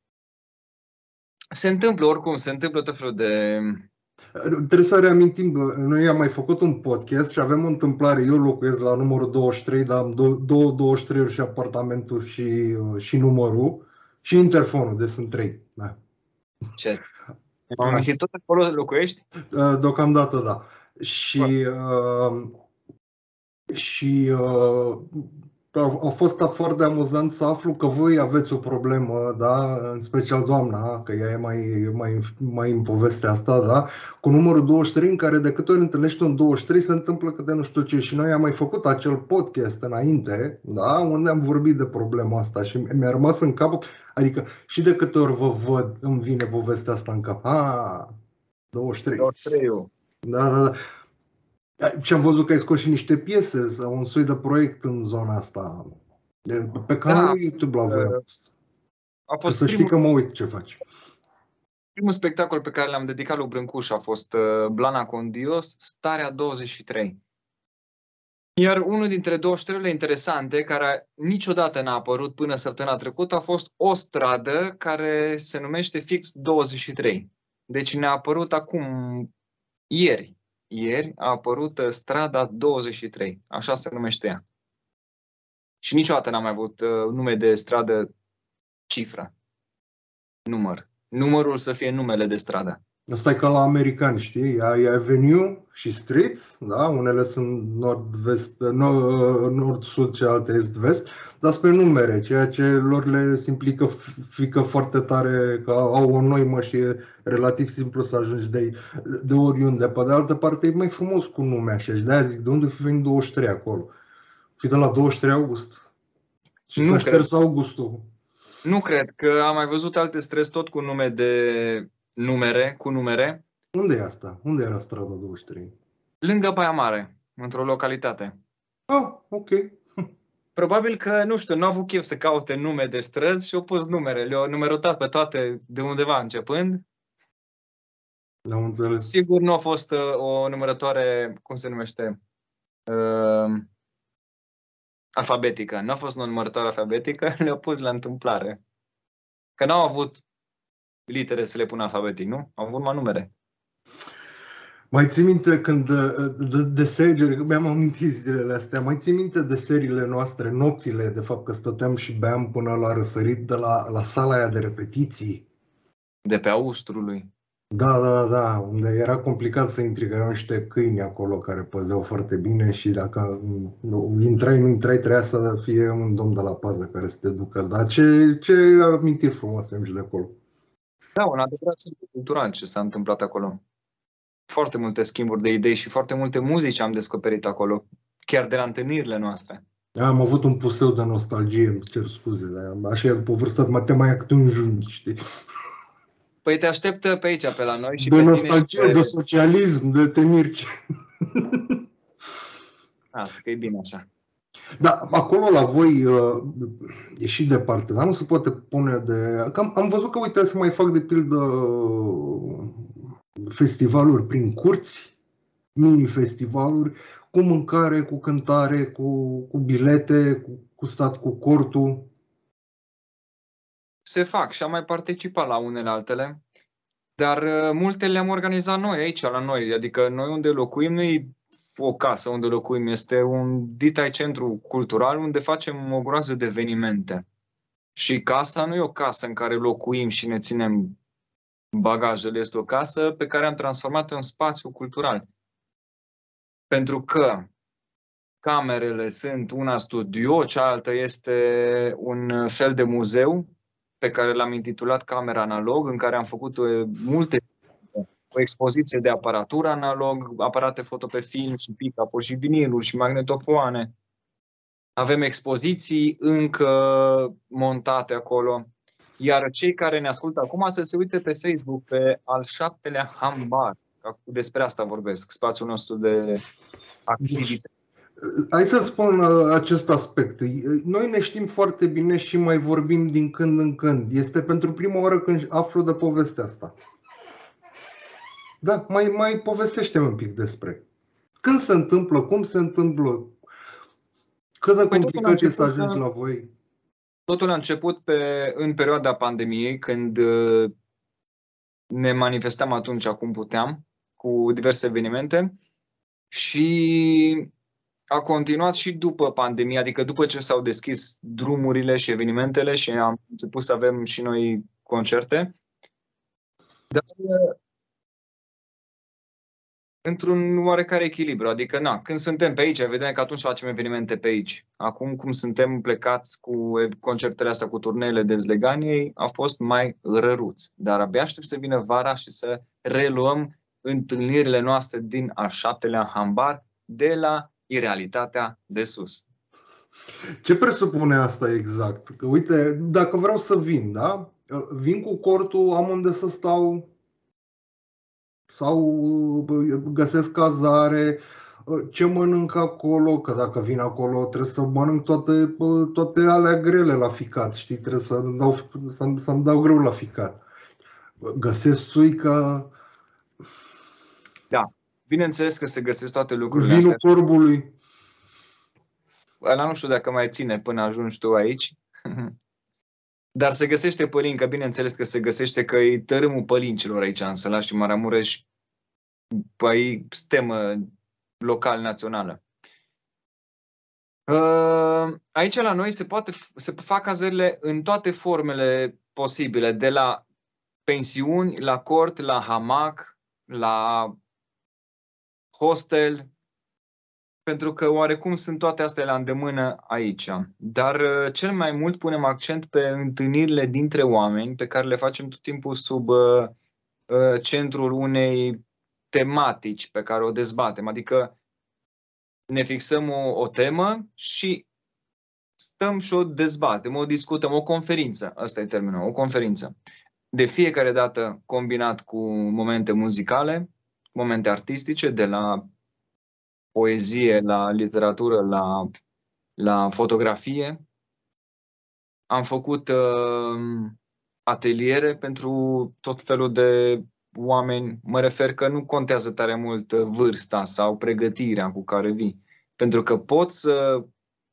S3: Se întâmplă oricum, se întâmplă tot felul de...
S2: Trebuie să reamintim, noi am mai făcut un podcast și avem o întâmplare, eu locuiesc la numărul douăzeci și trei, dar am două douăzeci și trei-uri și apartamentul și, și numărul și interfonul, deci sunt trei. Da.
S3: Ce? Am amintit tot acolo locuiești?
S2: Deocamdată da. Și, uh, și uh, a fost foarte amuzant să aflu că voi aveți o problemă, da? În special doamna, că ea e mai, mai, mai în povestea asta, da? Cu numărul douăzeci și trei, în care de câte ori întâlnești un douăzeci și trei se întâmplă câte nu știu ce. Și noi am mai făcut acel podcast înainte, da? Unde am vorbit de problema asta și mi-a rămas în cap, adică și de câte ori vă văd îmi vine povestea asta în cap. Ah, douăzeci și trei.
S3: douăzeci și trei.
S2: Da, da, da. Și am văzut că ai scos și niște piese sau un soi de proiect în zona asta. Pe canalul da, YouTube la voi. A fost să primul, știi că mă uit ce faci.
S3: Primul spectacol pe care l-am dedicat lui Brâncuș a fost Blana Condios, Starea douăzeci și trei. Iar unul dintre douăzeci și trei-urile interesante, care niciodată n-a apărut până săptămâna trecută, a fost o stradă care se numește fix douăzeci și trei. Deci ne-a apărut acum ieri. Ieri a apărut strada douăzeci și trei, așa se numește ea. Și niciodată n-am mai avut uh, nume de stradă cifră, număr. Numărul să fie numele de stradă.
S2: Asta e ca la americani, știi? Ai avenue și streets, da? Unele sunt nord-vest, nord-sud și alte est-vest, dar spre numere, ceea ce lor le simplifică foarte tare, că au o noimă și e relativ simplu să ajungi de, de oriunde. Pe de altă parte e mai frumos cu nume așa și de-aia zic, de unde fi venit douăzeci și trei acolo? Și de la douăzeci și trei august. Și s-a șters Augustul.
S3: Nu cred, că am mai văzut alte străzi tot cu nume de numere, cu numere.
S2: Unde e asta? Unde era strada douăzeci și trei?
S3: Lângă Baia Mare, într-o localitate.
S2: Ah, ok.
S3: Probabil că, nu știu, nu au avut chef să caute nume de străzi și au pus numere. Le-au numerotat pe toate de undeva începând
S2: N-am înțeles.
S3: Sigur, nu a fost uh, o numărătoare, cum se numește, uh, alfabetică. Nu a fost o numărătoare alfabetică, le-au pus la întâmplare. Că n-au avut litere să le pună alfabetic, nu? Au avut numai numere.
S2: Mai ții minte când de, de serile, mi-am amintit zilele astea, mai ții minte de seriile noastre, nopțile, de fapt că stăteam și beam până la răsărit de la, la sala aia de repetiții?
S3: De pe Austrului.
S2: Da, da, da, unde era complicat să intri, că erau niște câini acolo care păzeau foarte bine și dacă nu, intrai, nu intrai, trebuia să fie un domn de la pază care să te ducă. Dar ce, ce amintiri frumoase am și de acolo.
S3: Da, un adevărat centru cultural ce s-a întâmplat acolo. Foarte multe schimburi de idei și foarte multe muzici am descoperit acolo, chiar de la întâlnirile noastre.
S2: Am avut un puseu de nostalgie, îmi cer scuze, dar așa e după vârstă, mă te mai ia câte un junic, știi?
S3: Păi te așteptă pe aici, pe la noi și
S2: de
S3: pe
S2: nostalgie,
S3: tine și pe...
S2: de socialism, de te mirci.
S3: Asta că e bine așa.
S2: Da, acolo la voi e și departe, dar nu se poate pune de... Am, am văzut că, uite, să mai fac de pildă festivaluri prin curți, mini-festivaluri, cu mâncare, cu cântare, cu, cu bilete, cu, cu stat cu cortul.
S3: Se fac și am mai participat la unele altele, dar uh, multe le-am organizat noi aici, la noi. Adică noi unde locuim, nu e o casă unde locuim, este un ditai centru cultural unde facem o groază de evenimente. Și casa nu e o casă în care locuim și ne ținem bagajele, este o casă pe care am transformat-o în spațiu cultural. Pentru că camerele sunt una studio, cealaltă este un fel de muzeu pe care l-am intitulat Camera Analog, în care am făcut multe, o expoziție de aparatură analog, aparate foto pe film și pick-up-uri și viniluri și magnetofoane. Avem expoziții încă montate acolo. Iar cei care ne ascultă acum să se uite pe Facebook pe al șaptelea Hambar. Despre asta vorbesc, spațiul nostru de activitate.
S2: Hai să spun acest aspect. Noi ne știm foarte bine și mai vorbim din când în când. Este pentru prima oară când aflu de povestea asta. Da, mai, mai povestește-mi un pic despre. Când se întâmplă, cum se întâmplă, cât de complicat e să ajungi la voi?
S3: Totul a început pe, în perioada pandemiei, când ne manifestam atunci cum puteam, cu diverse evenimente și a continuat și după pandemie, adică după ce s-au deschis drumurile și evenimentele și am început să avem și noi concerte. Dar într-un oarecare echilibru, adică na, când suntem pe aici, vedem că atunci facem evenimente pe aici. Acum, cum suntem plecați cu concertele astea, cu turneele Dezleganiei, a fost mai răruț. Dar abia aștept să vină vara și să reluăm întâlnirile noastre din al șaptelea Hambar de la Irealitatea de sus.
S2: Ce presupune asta exact? Că uite, dacă vreau să vin, da? Vin cu cortul, am unde să stau sau găsesc cazare, ce mănânc acolo, că dacă vin acolo trebuie să mănânc toate, toate alea grele la ficat, știi? Trebuie să-mi dau, să-mi, să-mi dau greu la ficat. Găsesc țuică.
S3: Da, bineînțeles că se găsesc toate lucrurile
S2: Vinul
S3: astea.
S2: corbului.
S3: Ăla nu știu dacă mai ține până ajungi tu aici. Dar se găsește pălincă, bineînțeles că se găsește, că e tărâmul pălincilor aici în Sălaș și Maramureș, păi stemă local-națională. Aici la noi se, poate, se fac cazările în toate formele posibile, de la pensiuni, la cort, la hamac, la hostel, pentru că oarecum sunt toate astea la îndemână aici. Dar cel mai mult punem accent pe întâlnirile dintre oameni, pe care le facem tot timpul sub uh, centrul unei tematici pe care o dezbatem. Adică ne fixăm o, o temă și stăm și o dezbatem, o discutăm, o conferință. Asta e termenul, o conferință. De fiecare dată combinat cu momente muzicale, momente artistice, de la poezie, la literatură, la, la fotografie. Am făcut uh, ateliere pentru tot felul de oameni, mă refer că nu contează tare mult vârsta sau pregătirea cu care vii. Pentru că pot să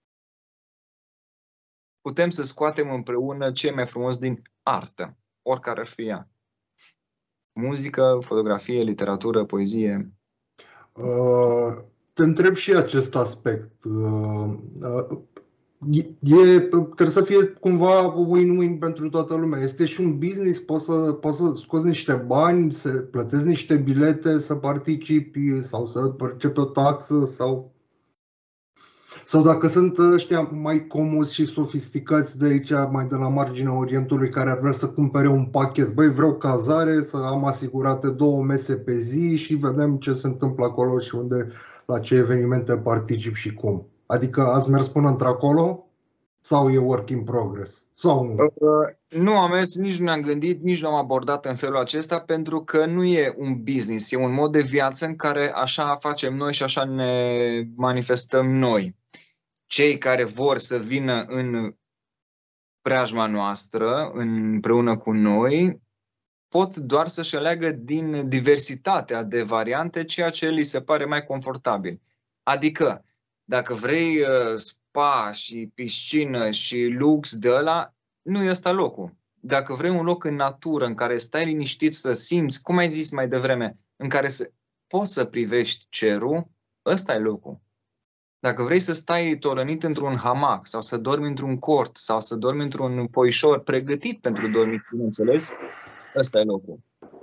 S3: putem să scoatem împreună ce e mai frumos din artă, oricare ar fi ea. Muzică, fotografie, literatură, poezie.
S2: Uh, te întreb și acest aspect. Uh, uh, e, trebuie să fie cumva win-win pentru toată lumea. Este și un business, poți să, poți să scoți niște bani, să plătești niște bilete, să participi sau să percepi o taxă sau... Sau dacă sunt ăștia mai comozi și sofisticați de aici, mai de la marginea Orientului, care ar vrea să cumpere un pachet. Băi, vreau cazare, să am asigurate două mese pe zi și vedem ce se întâmplă acolo și unde, la ce evenimente particip și cum. Adică ați mers până într-acolo sau e work in progress? Sau nu?
S3: Uh, nu am mers, nici nu ne-am gândit, nici nu am abordat în felul acesta, pentru că nu e un business, e un mod de viață în care așa facem noi și așa ne manifestăm noi. Cei care vor să vină în preajma noastră, împreună cu noi, pot doar să-și aleagă din diversitatea de variante ceea ce li se pare mai confortabil. Adică, dacă vrei spa și piscină și lux de ăla, nu e ăsta locul. Dacă vrei un loc în natură, în care stai liniștit să simți, cum ai zis mai devreme, în care să, poți să privești cerul, ăsta e locul. Dacă vrei să stai tolănit într-un hamac sau să dormi într-un cort sau să dormi într-un foișor pregătit pentru dormit, bineînțeles, ăsta e locul.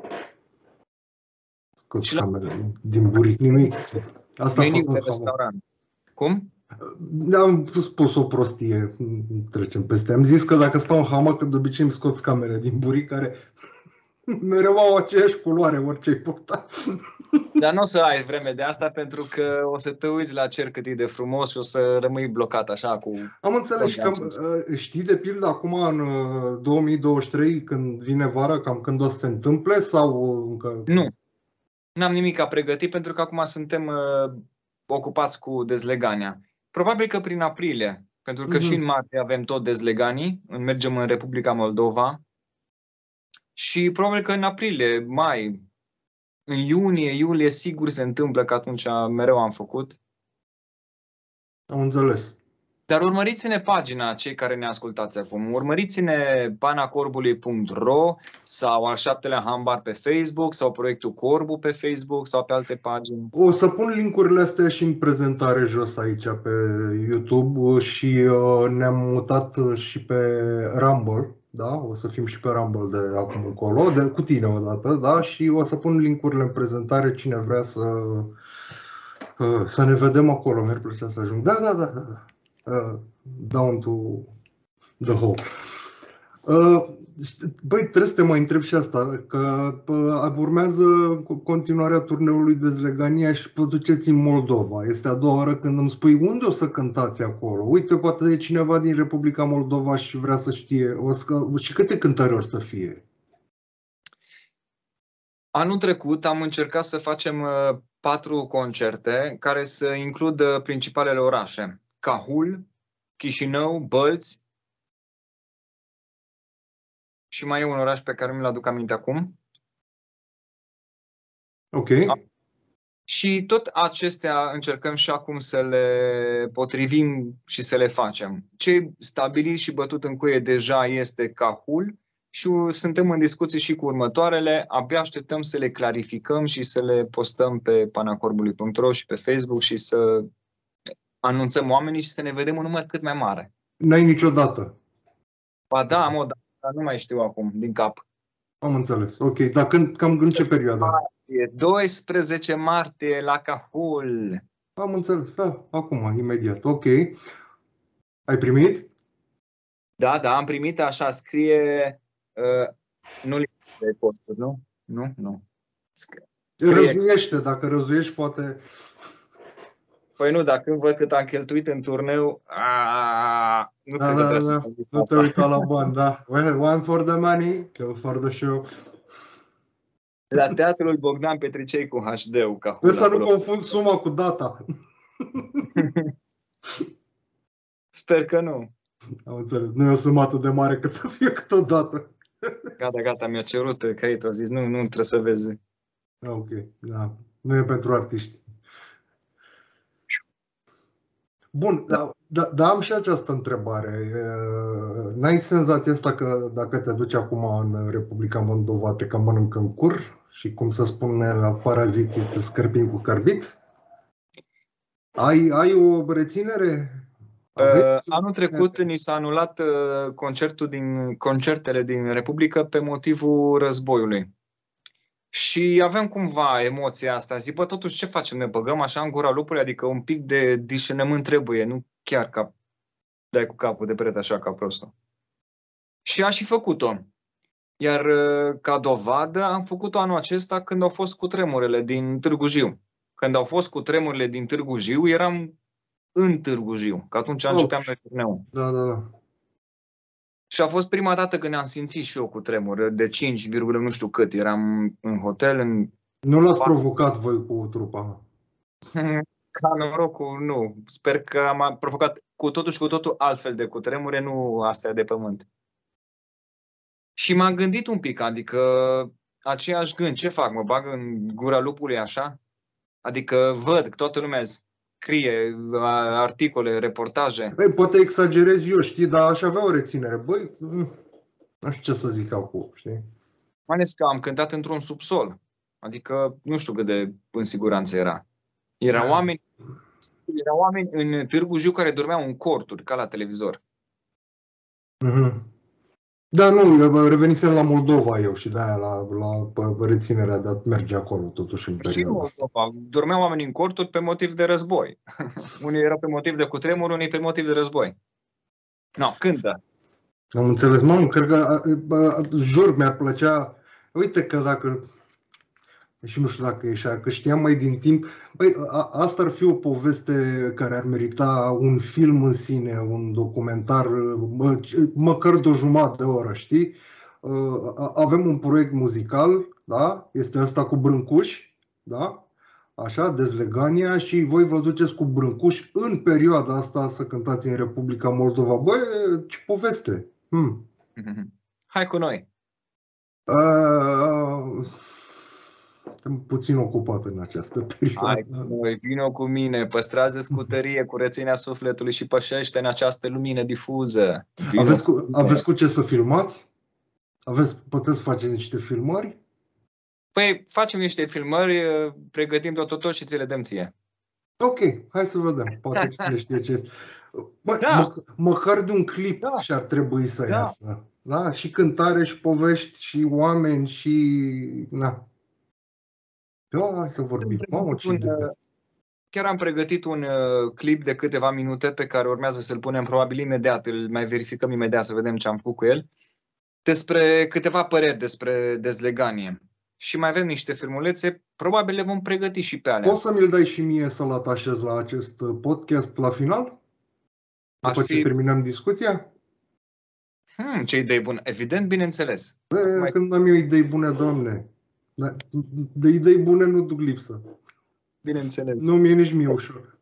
S2: Scoți camere din buric, nimic. Asta
S3: meniu de restaurant. Cum?
S2: Am spus o prostie, trecem peste. Am zis că dacă stau în hamac, de obicei îmi scoți camere din buric care mereu au aceeași culoare, orice ai purta.
S3: Dar nu o să ai vreme de asta, pentru că o să te uiți la cer cât e de frumos și o să rămâi blocat așa cu...
S2: Am înțeles și cam, știi de pildă acum în două mii douăzeci și trei, când vine vara, cam când o să se întâmple sau încă...
S3: Nu, n-am nimic a pregătit pentru că acum suntem uh, ocupați cu dezlegania. Probabil că prin aprilie, pentru că mm-hmm. și în martie avem tot dezleganii, mergem în Republica Moldova și probabil că în aprilie, mai... În iunie, iulie, sigur se întâmplă, că atunci mereu am făcut.
S2: Am înțeles.
S3: Dar urmăriți-ne pagina, cei care ne ascultați acum. Urmăriți-ne pana corbului punct ro sau Al șaptelea Hambar pe Facebook sau Proiectul Corbu pe Facebook sau pe alte pagini.
S2: O să pun link-urile astea și în prezentare jos aici pe YouTube și uh, ne-am mutat și pe Rumble. Da? O să fim și pe Rumble de acum încolo, de, cu tine odată, da? Și o să pun link-urile în prezentare, cine vrea să, să ne vedem acolo. Mi-ar plăcea să ajung. Da, da, da, da. Down to the hole. Băi, trebuie să te mai întreb și asta, că urmează continuarea turneului Dezlegania și vă duceți în Moldova. Este a doua oară când îmi spui unde o să cântați acolo. Uite, poate e cineva din Republica Moldova și vrea să știe. O să, și câte cântări or să fie?
S3: Anul trecut am încercat să facem patru concerte care să includă principalele orașe. Cahul, Chișinău, Bălți și mai e un oraș pe care mi-l aduc aminte acum.
S2: Ok.
S3: Și tot acestea încercăm și acum să le potrivim și să le facem. Ce stabilit și bătut în cuie deja este Cahul și suntem în discuții și cu următoarele. Abia așteptăm să le clarificăm și să le postăm pe pana corbului punct ro și pe Facebook și să anunțăm oamenii și să ne vedem un număr cât mai mare.
S2: N-ai niciodată?
S3: Ba da, am o dată, dar nu mai știu acum, din cap.
S2: Am înțeles. Ok, dar când, cam în ce perioadă?
S3: doisprezece martie la Cahul.
S2: Am înțeles, da, acum, imediat. Ok. Ai primit?
S3: Da, da, am primit, așa, scrie... Uh, nu lipsește de posturi, nu? Nu? Nu. Scrie.
S2: Răzuiește, dacă răzuiești, poate...
S3: Păi nu, dacă văd cât am cheltuit în turneu, aaa, nu
S2: da,
S3: cred
S2: da,
S3: că trebuie
S2: da,
S3: să
S2: nu te uita la bani, da. Well, one for the money, two for the show.
S3: La Teatrul Bogdan Petricei cu H D-ul.
S2: Trebuie să nu confund suma cu data.
S3: Sper că nu.
S2: Am înțeles. Nu e o sumă atât de mare cât să fie câteodată.
S3: Gata, gata, mi-a cerut creditul, a zis, nu, nu trebuie să vezi.
S2: Ok, da. Nu e pentru artiști. Bun,
S3: Da.
S2: dar da, da, am și această întrebare. N-ai senzația asta că dacă te duci acum în Republica Moldova te cam mănâncă în cur și, cum să spune la paraziții, te scărpini cu carbit? Ai, ai o reținere?
S3: Aveți? Anul trecut ni s-a anulat concertul din, concertele din Republică pe motivul războiului. Și aveam cumva emoția asta. Zic, bă, totuși ce facem? Ne băgăm așa în gura lupului? Adică un pic de discernământ trebuie, nu chiar ca dai cu capul de perete așa ca prostul. Și aș fi făcut-o. Iar ca dovadă am făcut-o anul acesta când au fost cutremurele din Târgu Jiu. Când au fost cutremurele din Târgu Jiu, eram în Târgu Jiu, că atunci începeam noi turneul.
S2: Da, da, da.
S3: Și a fost prima dată când ne-am simțit și eu cu tremur, de cinci, nu știu cât, eram în hotel. În...
S2: Nu l-ați provocat voi cu trupa?
S3: Ca norocul, nu. Sper că am provocat cu totul și cu totul altfel de cutremure, nu astea de pământ. Și m-am gândit un pic, adică aceeași gând, ce fac, mă bag în gura lupului așa? Adică văd că toată lumea scrie articole, reportaje.
S2: Băi, poate exagerez eu, știi, dar aș avea o reținere. Băi, nu știu ce să zic acum, știi?
S3: Mai ales că am cântat într-un subsol. Adică nu știu cât de în siguranță era. Erau oameni, erau oameni în Târgu Jiu care dormeau în corturi, ca la televizor.
S2: Mm-hmm. Da, nu, revenisem la Moldova eu și de-aia la, la reținerea de a merge acolo totuși în perioada asta.
S3: Dormeau oamenii în corturi pe motiv de război. Unii erau pe motiv de cutremur, unii pe motiv de război. No, cântă.
S2: Am înțeles, mamă, cred că, jur, mi-ar plăcea, uite că dacă, și nu știu dacă e așa, că știam mai din timp, băi, a, asta ar fi o poveste care ar merita un film în sine, un documentar, mă, măcar de o jumătate de oră, știi? Avem un proiect muzical, da? Este ăsta cu Brâncuși, da? Așa, Dezlegania, și voi vă duceți cu Brâncuși în perioada asta să cântați în Republica Moldova. Băi, ce poveste! Hmm.
S3: Hai cu noi!
S2: Uh... Sunt puțin ocupat în această perioadă.
S3: Hai cu noi, vino cu mine, păstrează-ți cu tărie curățenia sufletului și pășește în această lumină difuză.
S2: Aveți cu, aveți cu ce să filmați? Aveți, puteți face niște filmări?
S3: Păi facem niște filmări, pregătim tot și ți le dăm ție.
S2: Ok, hai să vedem. Poate cine știe ce este. Bă,
S3: da.
S2: mă, măcar de un clip
S3: da.
S2: și-ar trebui să
S3: da.
S2: iasă. Da? Și cântare, și povești, și oameni, și... Na. Eu, hai să vorbim. Mamă, ce
S3: un, chiar am pregătit un uh, clip de câteva minute pe care urmează să-l punem probabil imediat, îl mai verificăm imediat să vedem ce am făcut cu el, despre câteva păreri despre Dezleganie. Și mai avem niște filmulețe, probabil le vom pregăti și pe alea.
S2: Poți să mi-l dai și mie să-l atașez la acest podcast la final? După
S3: Aș
S2: ce
S3: fi...
S2: terminăm discuția?
S3: Hmm, ce idei bune. Evident, bineînțeles.
S2: Bă,
S3: mai...
S2: Când am eu idei bune, Doamne. De idei bune nu duc lipsă.
S3: Bineînțeles.
S2: Nu mi-e nici mie ușor.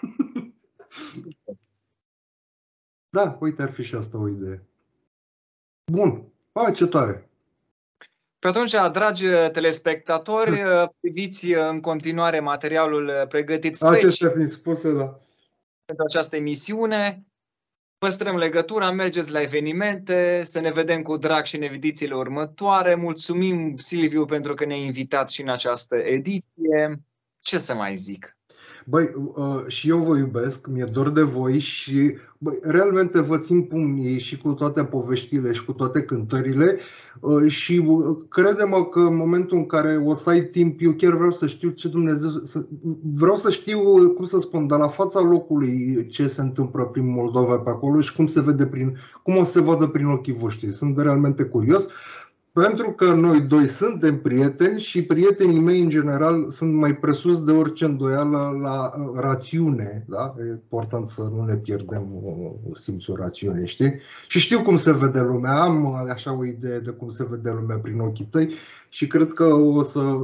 S2: Da, uite, ar fi și asta o idee. Bun. A, ce tare.
S3: Pe atunci, dragi telespectatori, priviți în continuare materialul pregătit special.
S2: Acestea fiind spuse, da.
S3: Pentru această emisiune. Păstrăm legătura, mergeți la evenimente, să ne vedem cu drag și în edițiile următoare. Mulțumim, Silviu, pentru că ne-ai invitat și în această ediție. Ce să mai zic?
S2: Băi, uh, și eu vă iubesc, mi-e dor de voi și băi, realmente vă țin pumnii și cu toate poveștile și cu toate cântările uh, și uh, crede-mă că în momentul în care o să ai timp, eu chiar vreau să știu ce Dumnezeu, să, vreau să știu, cum să spun, de la fața locului ce se întâmplă prin Moldova pe acolo și cum se vede prin, cum o să se vadă prin ochii voștri. Sunt realmente curios. Pentru că noi doi suntem prieteni și prietenii mei în general sunt mai presus de orice îndoială la rațiune, da? E important să nu ne pierdem simțul rațiunii, știi? Și știu cum se vede lumea, am așa o idee de cum se vede lumea prin ochii tăi și cred că o să...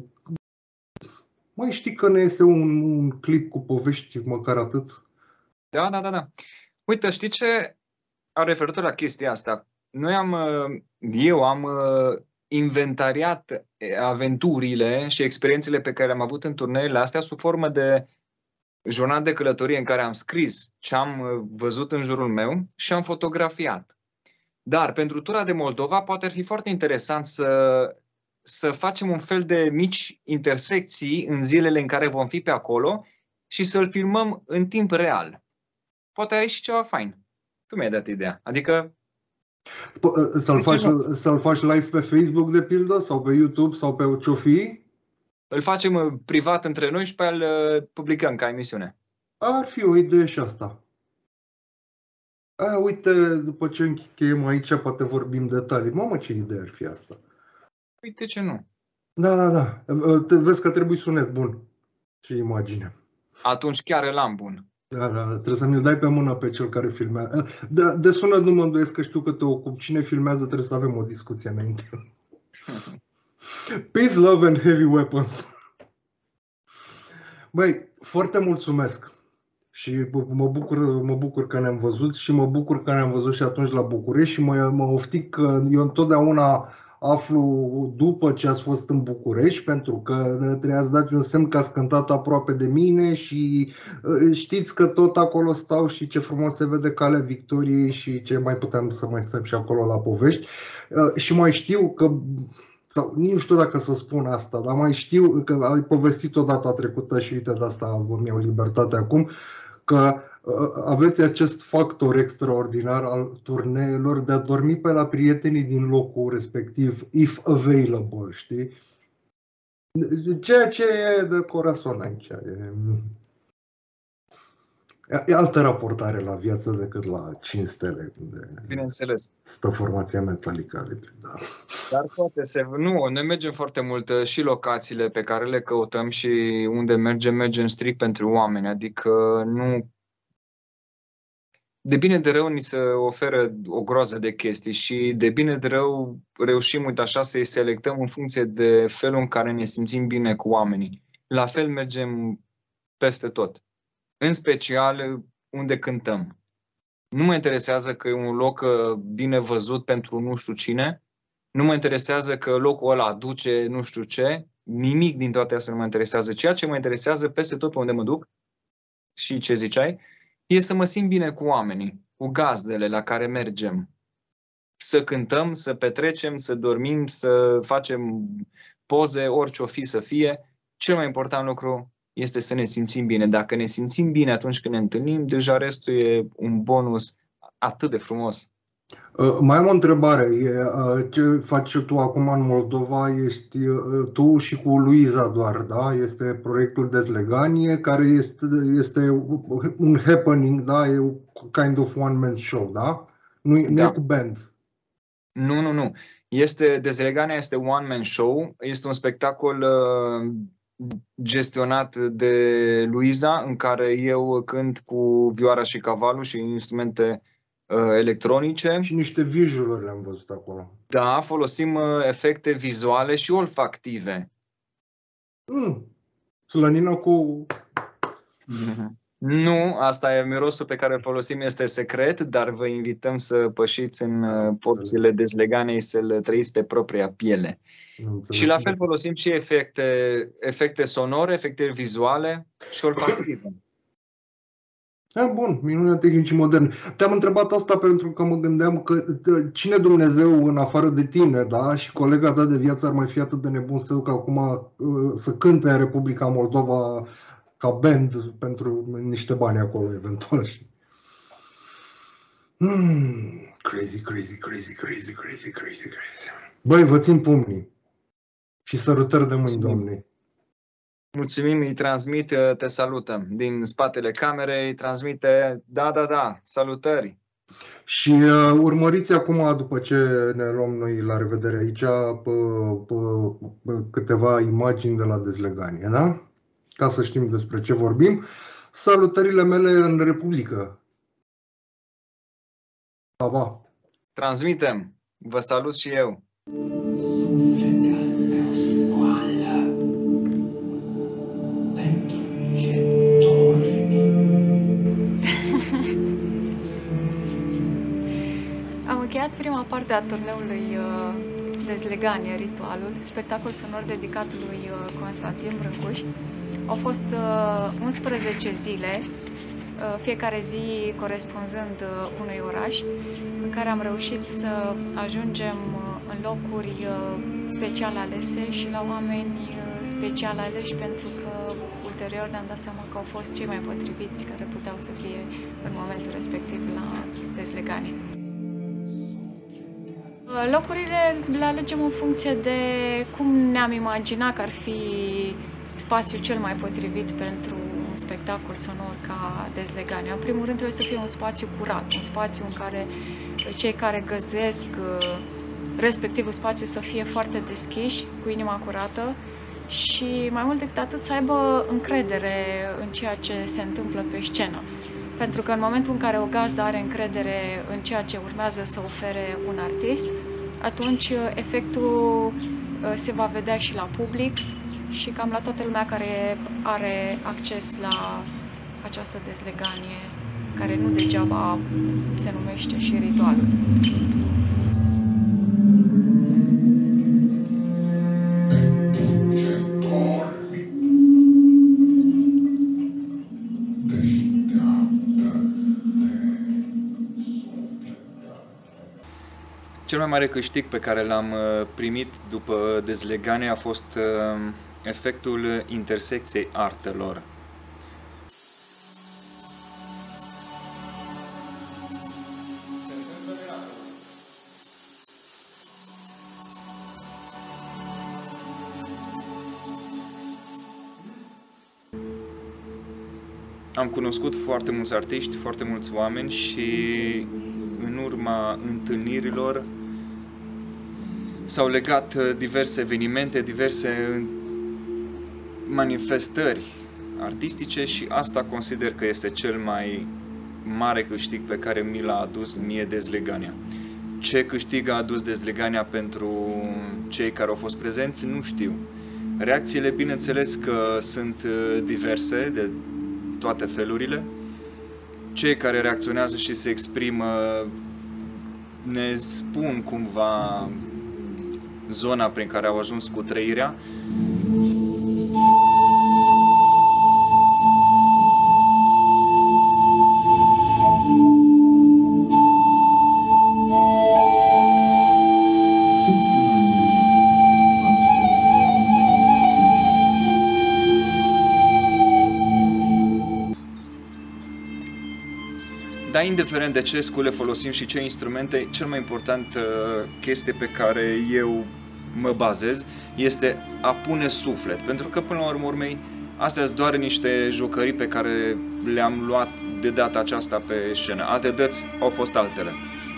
S2: Mai știi că ne este un, un clip cu povești, măcar atât?
S3: Da, da, da, da. Uite, știi ce? Referitor la chestia asta, noi am, eu am inventariat aventurile și experiențele pe care le-am avut în turneele astea sub formă de jurnal de călătorie în care am scris ce am văzut în jurul meu și am fotografiat. Dar pentru tura de Moldova poate ar fi foarte interesant să, să facem un fel de mici intersecții în zilele în care vom fi pe acolo și să-l filmăm în timp real. Poate ai și ceva fain. Tu mi-ai dat ideea. Adică
S2: Să-l faci, să-l faci live pe Facebook, de pildă, sau pe YouTube, sau pe ce-o fi?
S3: Îl facem privat între noi și pe el publicăm ca emisiune.
S2: Ar fi o idee și asta. A, uite, după ce încheiem aici, poate vorbim detalii. Mamă, ce idee ar fi asta?
S3: Uite ce nu.
S2: Da, da, da. Vezi că trebuie sunet bun și imagine.
S3: Atunci chiar îl am bun.
S2: Da, da, trebuie să mi-l dai pe mână pe cel care filmează. De, de sunet nu mă îndoiesc, că știu că te ocupi. Cine filmează trebuie să avem o discuție înainte. Peace, love and heavy weapons. Băi, foarte mulțumesc. Și mă bucur, mă bucur că ne-am văzut și mă bucur că ne-am văzut și atunci la București și mă, mă oftic că eu întotdeauna aflu după ce ați fost în București, pentru că ne-ați dat un semn că ați cântat aproape de mine și știți că tot acolo stau și ce frumos se vede Calea Victoriei și ce mai puteam să mai stăm și acolo la povești. Și mai știu că, sau nu știu dacă să spun asta, dar mai știu că ai povestit o data trecută și uite, de asta îmi iau libertate acum, că aveți acest factor extraordinar al turneelor de a dormi pe la prietenii din locul respectiv, if available, știi? Ceea ce e de corazon aici. E, e altă raportare la viață decât la cinci stele.
S3: Bineînțeles.
S2: Stă formația Metallica. Da.
S3: Dar poate să... Nu, noi mergem foarte mult și locațiile pe care le căutăm și unde mergem, mergem strict pentru oameni. Adică nu... De bine de rău ni se oferă o groază de chestii și de bine de rău reușim, uite așa, să-i selectăm în funcție de felul în care ne simțim bine cu oamenii. La fel mergem peste tot. În special unde cântăm. Nu mă interesează că e un loc bine văzut pentru nu știu cine. Nu mă interesează că locul ăla aduce nu știu ce. Nimic din toate astea nu mă interesează. Ceea ce mă interesează peste tot pe unde mă duc, și ce ziceai, e să mă simt bine cu oamenii, cu gazdele la care mergem. Să cântăm, să petrecem, să dormim, să facem poze, orice o fi să fie. Cel mai important lucru este să ne simțim bine. Dacă ne simțim bine atunci când ne întâlnim, deja restul e un bonus atât de frumos.
S2: Uh, mai am o întrebare. E, uh, ce faci tu acum în Moldova? Ești uh, tu și cu Luiza doar, da? Este proiectul Dezleganie, care este, este un happening, da? E un kind of one-man show, da? Nu, da. Nu e cu band.
S3: Nu, nu, nu. Este, Dezlegania este one-man show. Este un spectacol uh, gestionat de Luiza, în care eu cânt cu vioara și cavalul și instrumente electronice.
S2: Și niște visualuri le-am văzut acolo.
S3: Da, folosim efecte vizuale și olfactive.
S2: Mm. Slănină cu...
S3: Nu, asta e mirosul pe care îl folosim, este secret, dar vă invităm să pășiți în porțile Dezleganei să-l trăiți pe propria piele. Și la fel folosim și efecte, efecte sonore, efecte vizuale și olfactive.
S2: A, bun, minunea tehnicii moderne. Te-am întrebat asta pentru că mă gândeam că cine Dumnezeu în afară de tine, da, și colega ta de viață ar mai fi atât de nebun să ducă acum să cânte în Republica Moldova ca band pentru niște bani acolo, eventual. Hmm, crazy, crazy, crazy, crazy, crazy, crazy, crazy. Băi, vă țin pumnii și sărutări de mâini, Doamne.
S3: Mulțumim, îi transmit, te salută. Din spatele camerei transmite, da, da, da, salutări.
S2: Și uh, urmăriți acum, după ce ne luăm noi la revedere aici, pe, pe, pe câteva imagini de la Dezleganie, da? Ca să știm despre ce vorbim. Salutările mele în Republică. Pa, pa.
S3: Transmitem. Vă salut și eu.
S4: Am încheiat prima prima parte a turneului Dezleganie, Ritualul, spectacol sonor dedicat lui Constantin Brâncuș. Au fost unsprezece zile, fiecare zi corespunzând unui oraș, în care am reușit să ajungem în locuri special alese și la oameni special aleși, pentru că ulterior ne-am dat seama că au fost cei mai potriviți care puteau să fie în momentul respectiv la Dezleganie. Locurile le alegem în funcție de cum ne-am imaginat că ar fi spațiul cel mai potrivit pentru un spectacol sonor ca Dezlegania. În primul rând trebuie să fie un spațiu curat, un spațiu în care cei care găzduiesc respectivul spațiu să fie foarte deschiși, cu inima curată și mai mult decât atât să aibă încredere în ceea ce se întâmplă pe scenă. Pentru că în momentul în care o gazdă are încredere în ceea ce urmează să ofere un artist, atunci efectul se va vedea și la public și cam la toată lumea care are acces la această Dezleganie, care nu degeaba se numește și Ritualul.
S5: Cel mai mare câștig pe care l-am primit după Dezleganie a fost efectul intersecției artelor. Am cunoscut foarte mulți artiști, foarte mulți oameni și în urma întâlnirilor s-au legat diverse evenimente, diverse manifestări artistice și asta consider că este cel mai mare câștig pe care mi l-a adus mie Dezlegania. Ce câștig a adus Dezlegania pentru cei care au fost prezenți, nu știu. Reacțiile, bineînțeles că sunt diverse, de toate felurile. Cei care reacționează și se exprimă ne spun cumva zona prin care au ajuns cu trăirea. Dar indiferent de ce scule folosim și ce instrumente, cel mai important uh, chestie pe care eu mă bazez este a pune suflet. Pentru că până la urmă urmei, astea sunt doar niște jucării pe care le-am luat de data aceasta pe scenă. Alte dăți au fost altele.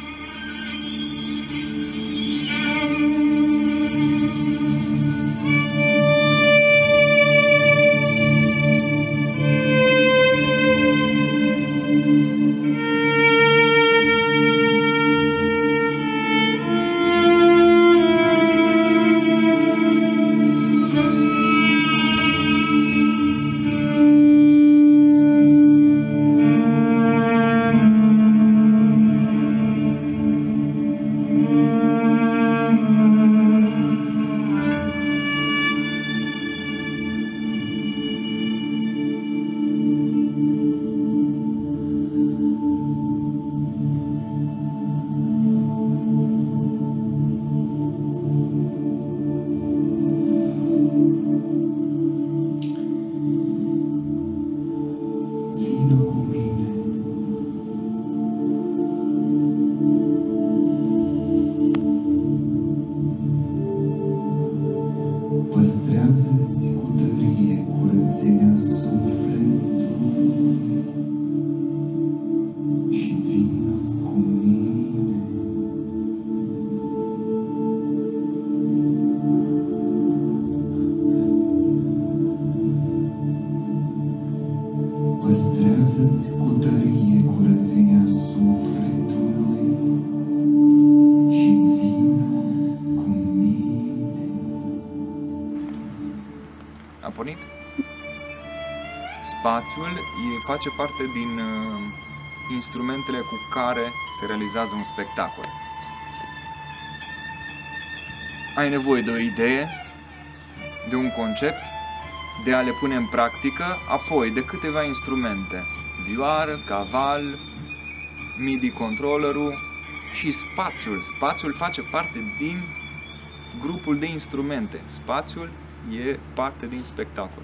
S6: Păstrează-ți cu tărie curățenia sufletului și vină cu mine. Păstrează-ți cu tărie curățenia sufletului și vină cu mine.
S5: A pornit? Spațiul e, face parte din uh, instrumentele cu care se realizează un spectacol. ai nevoie de o idee, de un concept, de a le pune în practică, apoi de câteva instrumente. Vioară, caval, MIDI controllerul și spațiul. Spațiul face parte din grupul de instrumente. Spațiul e parte din spectacol.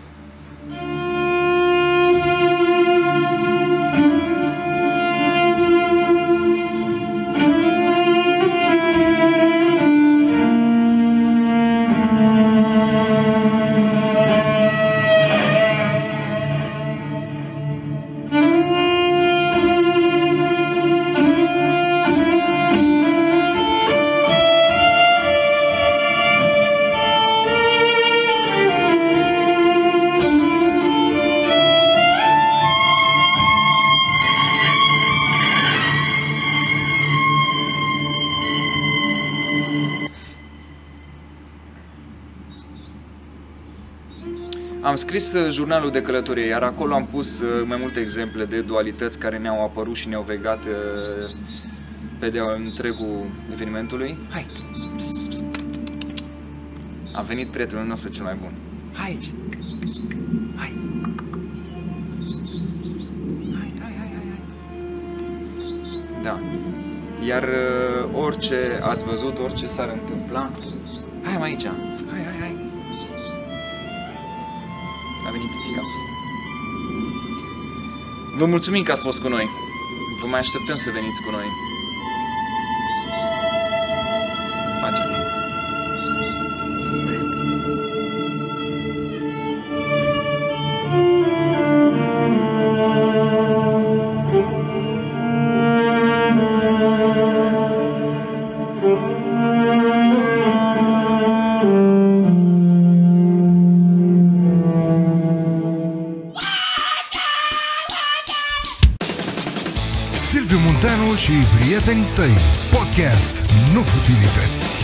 S5: Am scris jurnalul de călătorie, iar acolo am pus mai multe exemple de dualități care ne-au apărut și ne-au vegat pe de-a întregul evenimentului. Hai! Pss, pss, pss. A venit prietenul nostru cel mai bun. Hai aici! Hai! Pss, pss, pss. Hai, hai, hai, hai, hai! Da. Iar orice ați văzut, orice s-ar întâmpla, hai mai aici! Hai, hai, hai! A venit pisica. Vă mulțumim că ați fost cu noi. Vă mai așteptăm să veniți cu noi. Pace.
S1: Silviu Munteanu și prietenii săi. Podcast Nu Futilități.